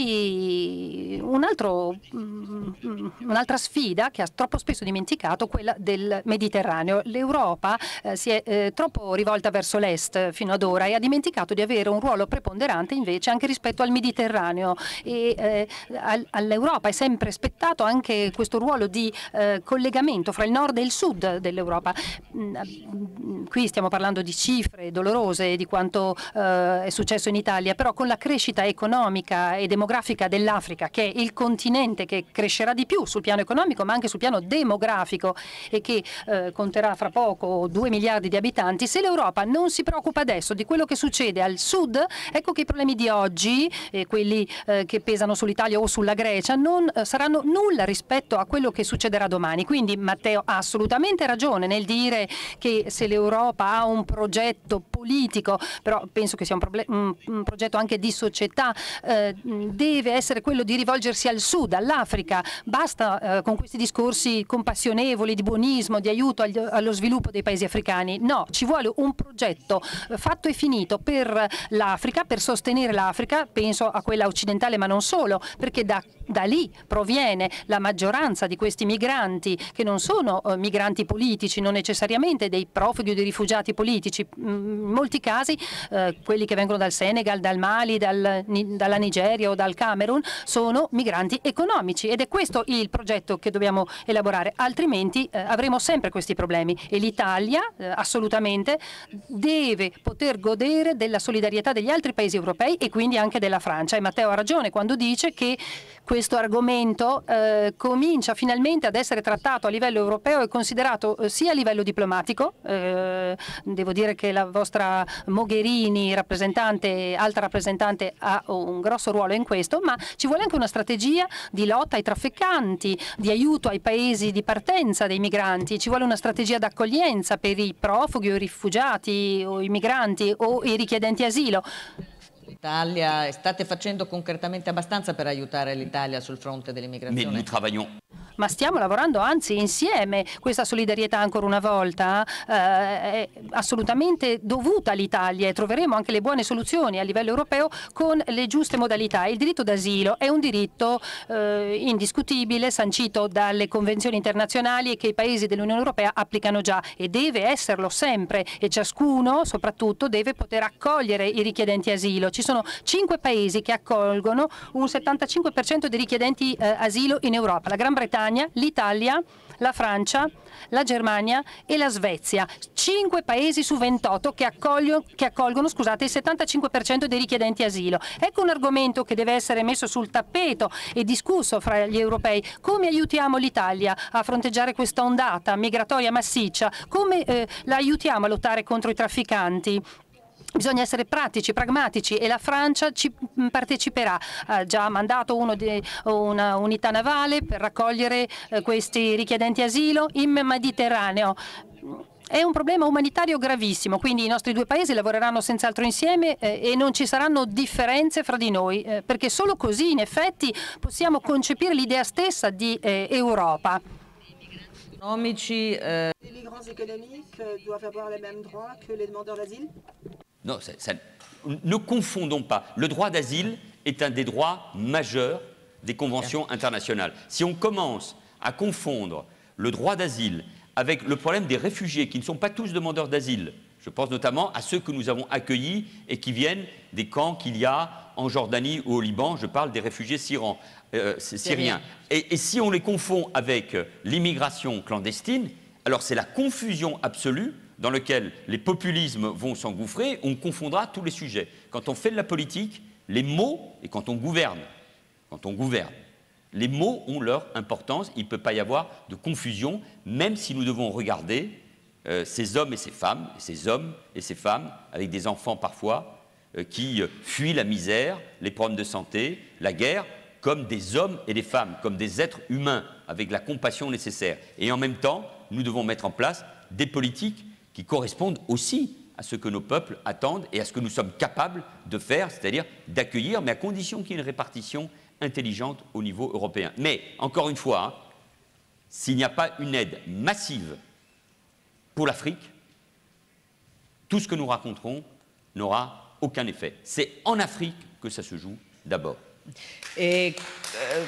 poi un altro, un'altra sfida che ha troppo spesso dimenticato, quella del Mediterraneo. L'Europa eh, si è eh, troppo rivolta verso l'est fino ad ora e ha dimenticato di avere un ruolo preponderante invece anche rispetto al Mediterraneo, e eh, all'Europa è sempre spettato anche questo ruolo di eh, collegamento fra il nord e il sud dell'Europa. Qui stiamo parlando di cifre dolorose di quanto eh, è successo in Italia, però con la crescita economica e demografica dell'Africa, che è il continente che crescerà di più sul piano economico ma anche sul piano demografico e che eh, conterà fra poco due miliardi di abitanti, se l'Europa non si preoccupa adesso di quello che succede al sud, ecco che i problemi di oggi, eh, quelli eh, che pesano sull'Italia o sulla Grecia, non eh, saranno nulla rispetto a quello che succederà domani. Quindi Matteo ha assolutamente ragione nel dire che se l'Europa ha un progetto politico, però penso che sia un, un, un progetto anche di società, eh, deve essere quello di rivolgersi al sud, all'Africa. Basta eh, con questi discorsi compassionevoli, di buonismo, di aiuto agli, allo sviluppo dei paesi africani. No, ci vuole un progetto eh, fatto e finito per l'Africa, per sostenere l'Africa, penso a quella occidentale ma non solo, perché da, da lì proviene la maggioranza di questi migranti, che non sono eh, migranti politici, non necessariamente dei profughi o dei rifugiati politici. In molti casi eh, quelli che vengono dal Senegal, dal Mali, dal, dalla Nigeria o dal Camerun sono migranti economici, ed è questo il progetto che dobbiamo elaborare, altrimenti eh, avremo sempre questi problemi, e l'Italia eh, assolutamente deve poter godere della solidarietà degli altri paesi europei e quindi anche della Francia. E Matteo ha ragione quando dice che questo argomento eh, comincia finalmente ad essere trattato a livello europeo e considerato eh, sia a livello diplomatico. Eh, devo dire che la vostra Mogherini, rappresentante, alta rappresentante, ha un grosso ruolo in questo, ma ci vuole anche una strategia di lotta ai trafficanti, di aiuto ai paesi di partenza dei migranti, ci vuole una strategia d'accoglienza per i profughi o i rifugiati o i migranti o i richiedenti asilo. L'Italia, state facendo concretamente abbastanza per aiutare l'Italia sul fronte dell'immigrazione? Mais nous travaillons. Ma stiamo lavorando anzi insieme. Questa solidarietà ancora una volta eh, è assolutamente dovuta all'Italia, e troveremo anche le buone soluzioni a livello europeo con le giuste modalità. Il diritto d'asilo è un diritto eh, indiscutibile, sancito dalle convenzioni internazionali e che i paesi dell'Unione Europea applicano già, e deve esserlo sempre, e ciascuno soprattutto deve poter accogliere i richiedenti asilo. Ci sono cinque paesi che accolgono un settantacinque per cento dei richiedenti eh, asilo in Europa: la Gran Bretagna, l'Italia, la Francia, la Germania e la Svezia. Cinque paesi su ventotto che, accogliono, che accolgono scusate, il settantacinque per cento dei richiedenti asilo. Ecco un argomento che deve essere messo sul tappeto e discusso fra gli europei. Come aiutiamo l'Italia a fronteggiare questa ondata migratoria massiccia? Come eh, la aiutiamo a lottare contro i trafficanti? Bisogna essere pratici, pragmatici, e la Francia ci parteciperà. Ha già mandato uno di, una unità navale per raccogliere eh, questi richiedenti asilo in Mediterraneo. È un problema umanitario gravissimo, quindi i nostri due paesi lavoreranno senz'altro insieme eh, e non ci saranno differenze fra di noi, eh, perché solo così in effetti possiamo concepire l'idea stessa di eh, Europa. Economici, eh... Les migrants économiques doivent avoir les mêmes droits que les demandeurs d'asile? Non, ça, ça, ne confondons pas. Le droit d'asile est un des droits majeurs des conventions internationales. Si on commence à confondre le droit d'asile avec le problème des réfugiés, qui ne sont pas tous demandeurs d'asile, je pense notamment à ceux que nous avons accueillis et qui viennent des camps qu'il y a en Jordanie ou au Liban, je parle des réfugiés syriens. Euh, syriens. Et, et si on les confond avec l'immigration clandestine, alors c'est la confusion absolue dans laquelle les populismes vont s'engouffrer, on confondra tous les sujets. Quand on fait de la politique, les mots, et quand on gouverne, quand on gouverne, les mots ont leur importance, il ne peut pas y avoir de confusion, même si nous devons regarder euh, ces hommes et ces femmes, ces hommes et ces femmes, avec des enfants parfois, euh, qui euh, fuient la misère, les problèmes de santé, la guerre, comme des hommes et des femmes, comme des êtres humains, avec la compassion nécessaire. Et en même temps, nous devons mettre en place des politiques qui correspondent aussi à ce que nos peuples attendent et à ce que nous sommes capables de faire, c'est-à-dire d'accueillir, mais à condition qu'il y ait une répartition intelligente au niveau européen. Mais, encore une fois, hein, s'il n'y a pas une aide massive pour l'Afrique, tout ce que nous raconterons n'aura aucun effet. C'est en Afrique que ça se joue d'abord. E, eh,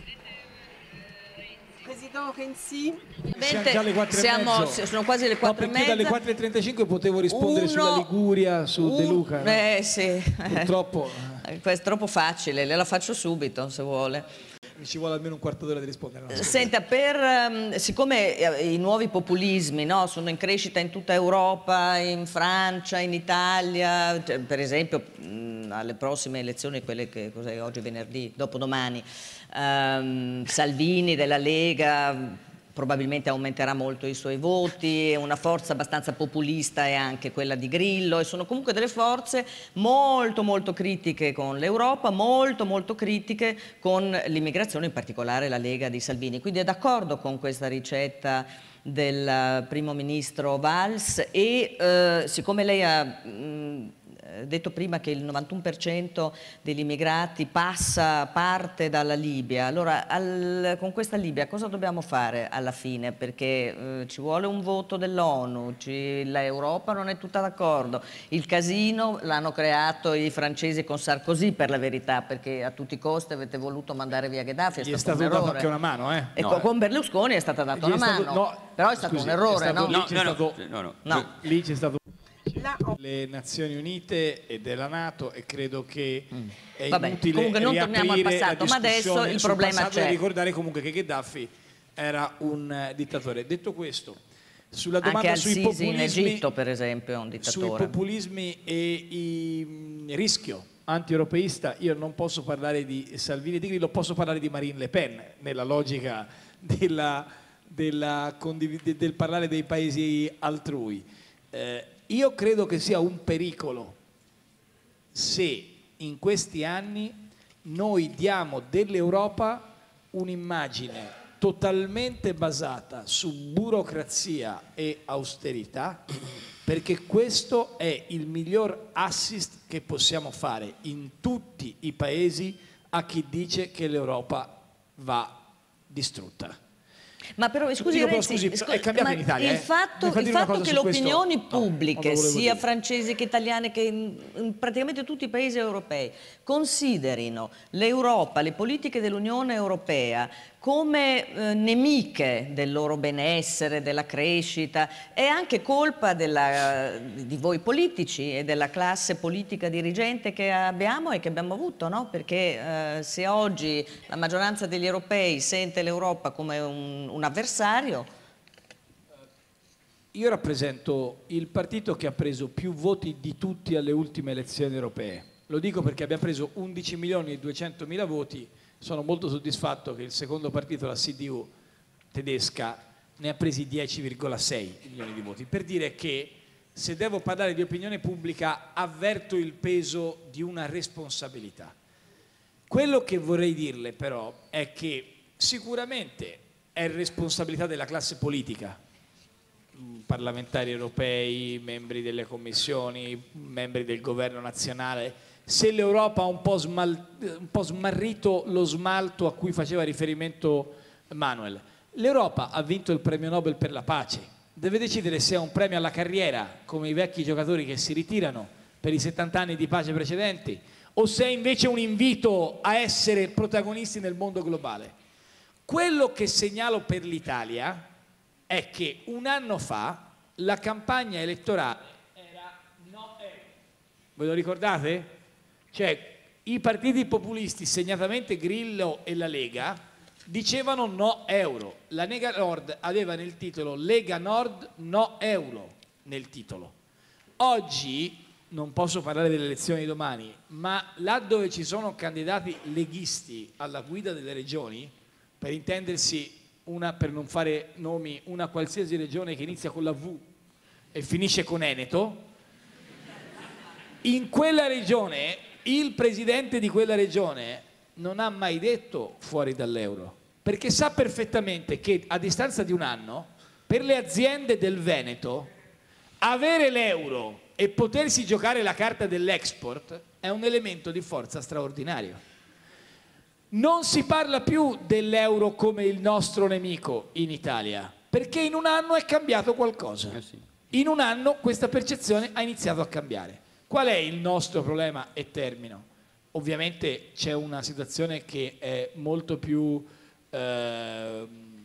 Presidente Renzi, Siamo già alle quattro e siamo, mezzo. sono quasi le No, quattro e perché dalle mezza. quattro e trentacinque potevo rispondere Uno- sulla Liguria, su De un- Luca. no? Eh sì, Purtroppo Eh, questo è troppo facile, le la faccio subito se vuole. mi ci vuole almeno un quarto d'ora di rispondere. no? Senta, per, ehm, siccome eh, i nuovi populismi, no, sono in crescita in tutta Europa, in Francia, in Italia, cioè, per esempio mh, alle prossime elezioni, quelle che cos'è, oggi venerdì, dopodomani, ehm, Salvini della Lega probabilmente aumenterà molto i suoi voti, una forza abbastanza populista è anche quella di Grillo, e sono comunque delle forze molto molto critiche con l'Europa, molto molto critiche con l'immigrazione, in particolare la Lega di Salvini. Quindi è d'accordo con questa ricetta del primo ministro Valls e eh, siccome lei ha mh, detto prima che il novantuno per cento degli immigrati passa parte dalla Libia, allora al, con questa Libia cosa dobbiamo fare alla fine? Perché eh, ci vuole un voto dell'ONU, l'Europa non è tutta d'accordo, il casino l'hanno creato i francesi con Sarkozy per la verità, perché a tutti i costi avete voluto mandare via Gheddafi, è Gli è stato, stato un dato errore. anche una mano, eh? E No, con- eh. con Berlusconi è stata data Gli è una stato- mano, no, però è stato scusi, un errore, è stato- no? No, c'è no, no, stato- no, no. No. Je- Lì c'è stato là, le Nazioni Unite e della NATO e credo che è Vabbè, inutile comunque non torniamo al riaprire passato, la ma adesso discussione il sul problema passato c'è. e ricordare comunque che Gheddafi era un eh, dittatore. Detto questo, sulla Anche domanda sui Al-Sisi in populismi, Egitto, per esempio, è un sui dittatore. populismi e il rischio anti-europeista, io non posso parlare di Salvini e di Grillo, posso parlare di Marine Le Pen nella logica della, della condiv- del parlare dei paesi altrui. Eh, io credo che sia un pericolo se in questi anni noi diamo dell'Europa un'immagine totalmente basata su burocrazia e austerità, perché questo è il miglior assist che possiamo fare in tutti i paesi a chi dice che l'Europa va distrutta. Ma però scusi, Dico, però, Renzi, scusi, scu- è cambiato ma in Italia, il eh. fatto, Mi fa il dire una fatto cosa che su le questo? opinioni No, non pubbliche, lo volevo sia dire. francesi che italiane che in, in praticamente tutti i paesi europei, considerino l'Europa, le politiche dell'Unione Europea come eh, nemiche del loro benessere, della crescita, è anche colpa della, di voi politici e della classe politica dirigente che abbiamo e che abbiamo avuto, no? Perché eh, se oggi la maggioranza degli europei sente l'Europa come un, un avversario. Io rappresento il partito che ha preso più voti di tutti alle ultime elezioni europee. Lo dico perché abbiamo preso undici milioni e duecentomila voti. Sono molto soddisfatto che il secondo partito, la C D U tedesca, ne ha presi dieci virgola sei milioni di voti. Per dire che se devo parlare di opinione pubblica avverto il peso di una responsabilità. Quello che vorrei dirle però è che sicuramente è responsabilità della classe politica, parlamentari europei, membri delle commissioni, membri del governo nazionale, se l'Europa ha un po', smal- un po' smarrito lo smalto a cui faceva riferimento Manuel. L'Europa ha vinto il premio Nobel per la pace, deve decidere se è un premio alla carriera, come i vecchi giocatori che si ritirano per i settanta anni di pace precedenti, o se è invece un invito a essere protagonisti nel mondo globale. Quello che segnalo per l'Italia è che un anno fa la campagna elettorale era no euro. Ve lo ricordate? Cioè, i partiti populisti, segnatamente Grillo e la Lega, dicevano no euro. La Lega Nord aveva nel titolo Lega Nord no euro nel titolo. Oggi, non posso parlare delle elezioni di domani, ma là dove ci sono candidati leghisti alla guida delle regioni, per intendersi, una, per non fare nomi, una qualsiasi regione che inizia con la V e finisce con Eneto, in quella regione il presidente di quella regione non ha mai detto fuori dall'euro, perché sa perfettamente che a distanza di un anno per le aziende del Veneto avere l'euro e potersi giocare la carta dell'export è un elemento di forza straordinario. Non si parla più dell'euro come il nostro nemico in Italia, perché in un anno è cambiato qualcosa. In un anno questa percezione ha iniziato a cambiare. Qual è il nostro problema? E termino. Ovviamente c'è una situazione che è molto più eh,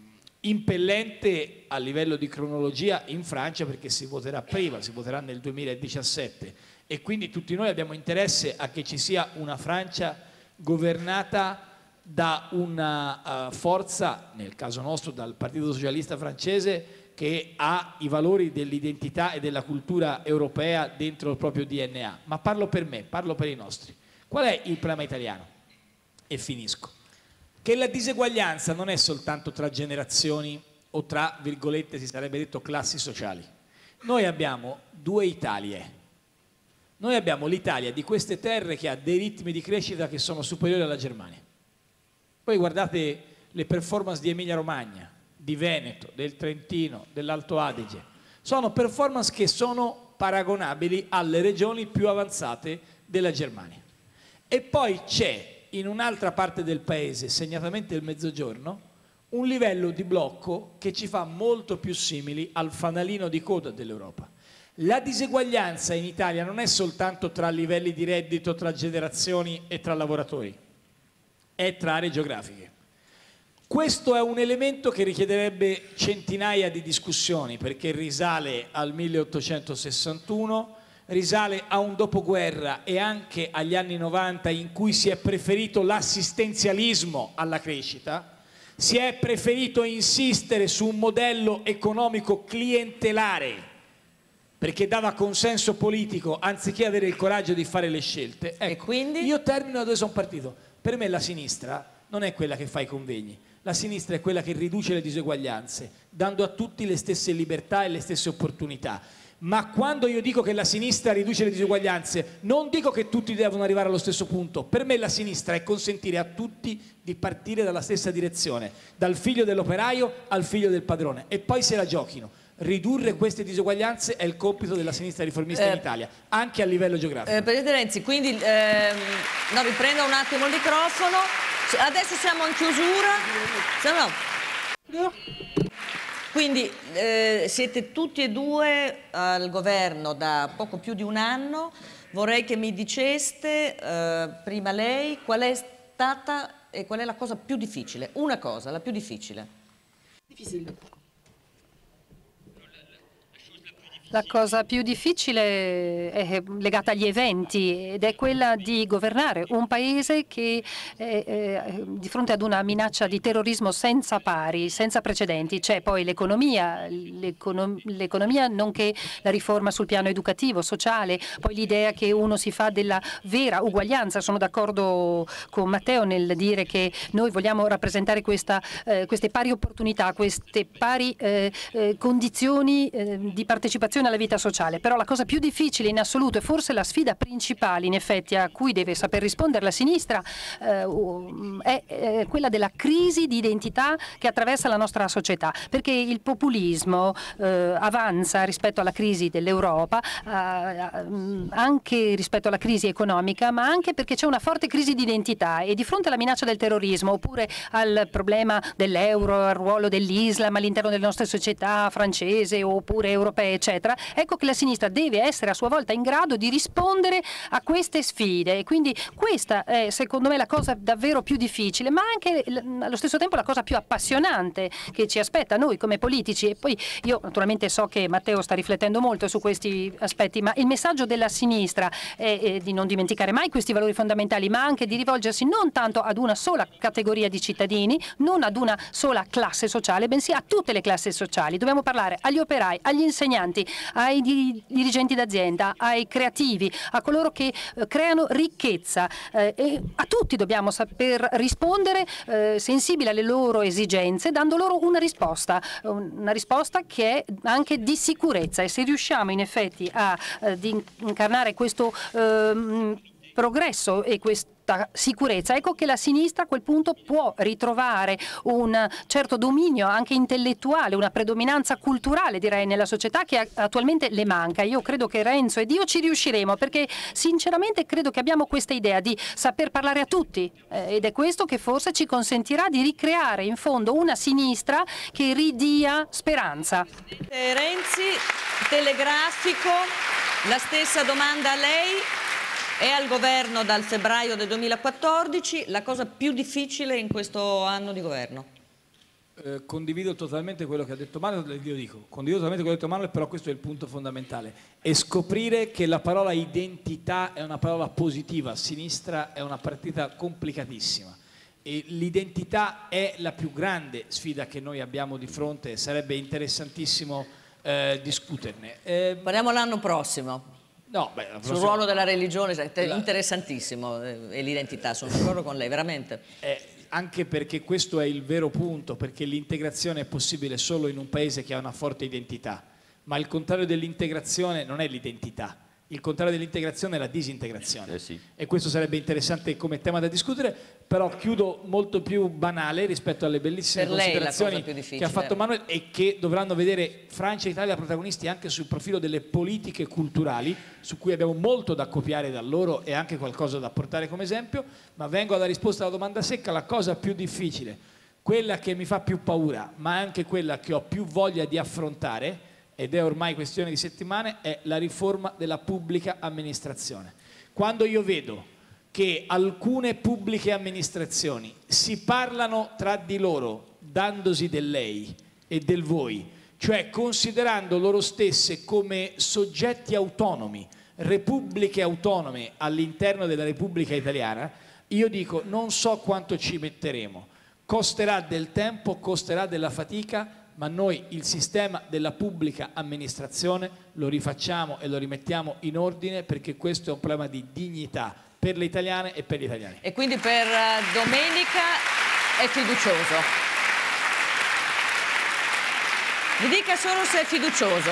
impellente a livello di cronologia in Francia, perché si voterà prima, si voterà nel duemiladiciassette, e quindi tutti noi abbiamo interesse a che ci sia una Francia governata da una uh, forza, nel caso nostro dal Partito Socialista francese, che ha i valori dell'identità e della cultura europea dentro il proprio D N A. Ma parlo per me, parlo per i nostri. Qual è il problema italiano? E finisco. Che la diseguaglianza non è soltanto tra generazioni o tra, virgolette, si sarebbe detto, classi sociali. Noi abbiamo due Italie. Noi abbiamo l'Italia di queste terre che ha dei ritmi di crescita che sono superiori alla Germania. Poi guardate le performance di Emilia-Romagna, di Veneto, del Trentino, dell'Alto Adige. Sono performance che sono paragonabili alle regioni più avanzate della Germania. E poi c'è in un'altra parte del paese, segnatamente il Mezzogiorno, un livello di blocco che ci fa molto più simili al fanalino di coda dell'Europa. La diseguaglianza in Italia non è soltanto tra livelli di reddito, tra generazioni e tra lavoratori, è tra aree geografiche. Questo è un elemento che richiederebbe centinaia di discussioni, perché risale al milleottocentosessantuno, risale a un dopoguerra e anche agli anni novanta in cui si è preferito l'assistenzialismo alla crescita, si è preferito insistere su un modello economico clientelare perché dava consenso politico anziché avere il coraggio di fare le scelte. Ecco, e quindi? Io termino da dove sono partito. Per me la sinistra non è quella che fa i convegni, la sinistra è quella che riduce le diseguaglianze, dando a tutti le stesse libertà e le stesse opportunità. Ma quando io dico che la sinistra riduce le diseguaglianze, non dico che tutti devono arrivare allo stesso punto. Per me la sinistra è consentire a tutti di partire dalla stessa direzione, dal figlio dell'operaio al figlio del padrone, e poi se la giochino. Ridurre queste diseguaglianze è il compito della sinistra riformista eh, in Italia, anche a livello geografico. Eh, Presidente Renzi, quindi ehm, no, riprenda un attimo il microfono. Adesso siamo in chiusura. Se no. Quindi eh, siete tutti e due al governo da poco più di un anno. Vorrei che mi diceste, eh, prima lei, qual è stata e qual è la cosa più difficile. Una cosa, la più difficile. Difficile. La cosa più difficile è legata agli eventi ed è quella di governare un paese che è, è di fronte ad una minaccia di terrorismo senza pari, senza precedenti. C'è poi l'economia, l'economia nonché la riforma sul piano educativo, sociale, poi l'idea che uno si fa della vera uguaglianza. Sono d'accordo con Matteo nel dire che noi vogliamo rappresentare questa, eh, queste pari opportunità, queste pari eh, eh, condizioni eh, di partecipazione alla vita sociale. Però la cosa più difficile in assoluto e forse la sfida principale in effetti a cui deve saper rispondere la sinistra eh, è, è quella della crisi di identità che attraversa la nostra società, perché il populismo eh, avanza rispetto alla crisi dell'Europa, eh, anche rispetto alla crisi economica, ma anche perché c'è una forte crisi di identità e di fronte alla minaccia del terrorismo oppure al problema dell'euro, al ruolo dell'Islam all'interno delle nostre società francese oppure europee eccetera, sinistra, ecco che la sinistra deve essere a sua volta in grado di rispondere a queste sfide, e quindi questa è secondo me la cosa davvero più difficile, ma anche allo stesso tempo la cosa più appassionante che ci aspetta noi come politici. E poi io naturalmente so che Matteo sta riflettendo molto su questi aspetti, ma il messaggio della sinistra è, è di non dimenticare mai questi valori fondamentali, ma anche di rivolgersi non tanto ad una sola categoria di cittadini, non ad una sola classe sociale, bensì a tutte le classi sociali. Dobbiamo parlare agli operai, agli insegnanti, ai di dirigenti d'azienda, ai creativi, a coloro che eh, creano ricchezza, eh, e a tutti dobbiamo saper rispondere eh, sensibili alle loro esigenze, dando loro una risposta, una risposta che è anche di sicurezza. E se riusciamo in effetti a eh, di incarnare questo eh, progresso e questa sicurezza, ecco che la sinistra a quel punto può ritrovare un certo dominio anche intellettuale, una predominanza culturale direi nella società che attualmente le manca. Io credo che Renzo ed io ci riusciremo, perché sinceramente credo che abbiamo questa idea di saper parlare a tutti eh, ed è questo che forse ci consentirà di ricreare in fondo una sinistra che ridia speranza. Renzi, telegrafico, la stessa domanda a lei. È al governo dal febbraio del duemilaquattordici, la cosa più difficile in questo anno di governo? Eh, condivido totalmente quello che ha detto Manuel, io dico, condivido totalmente quello che ha detto Manuel, però questo è il punto fondamentale, è scoprire che la parola identità è una parola positiva, a sinistra è una partita complicatissima e l'identità è la più grande sfida che noi abbiamo di fronte e sarebbe interessantissimo eh, discuterne. Eh, Parliamo l'anno prossimo. No, beh, sul ruolo della religione, interessantissimo, e l'identità, sono d'accordo con lei, veramente. Eh, anche perché questo è il vero punto, perché l'integrazione è possibile solo in un paese che ha una forte identità, ma il contrario dell'integrazione non è l'identità, il contrario dell'integrazione è la disintegrazione. Eh sì. E questo sarebbe interessante come tema da discutere, però chiudo molto più banale rispetto alle bellissime Per lei considerazioni la cosa più difficile. che ha fatto Manuel e che dovranno vedere Francia e Italia protagonisti anche sul profilo delle politiche culturali, su cui abbiamo molto da copiare da loro e anche qualcosa da portare come esempio, ma vengo alla risposta alla domanda secca. La cosa più difficile, quella che mi fa più paura, ma anche quella che ho più voglia di affrontare, ed è ormai questione di settimane, è la riforma della pubblica amministrazione. Quando io vedo che alcune pubbliche amministrazioni si parlano tra di loro dandosi del lei e del voi, cioè considerando loro stesse come soggetti autonomi, repubbliche autonome all'interno della Repubblica Italiana, io dico non so quanto ci metteremo, costerà del tempo, costerà della fatica, ma noi il sistema della pubblica amministrazione lo rifacciamo e lo rimettiamo in ordine, perché questo è un problema di dignità per le italiane e per gli italiani. E quindi per domenica è fiducioso. Mi dica solo se è fiducioso.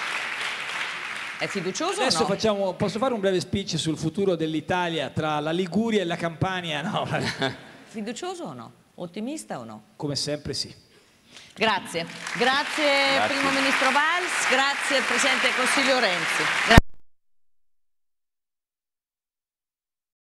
È fiducioso Adesso o no? facciamo, posso fare un breve speech sul futuro dell'Italia tra la Liguria e la Campania? No. Fiducioso o no? Ottimista o no? Come sempre sì. Grazie. Grazie, Grazie. Primo Ministro Valls, grazie Presidente del Consiglio Renzi. Grazie.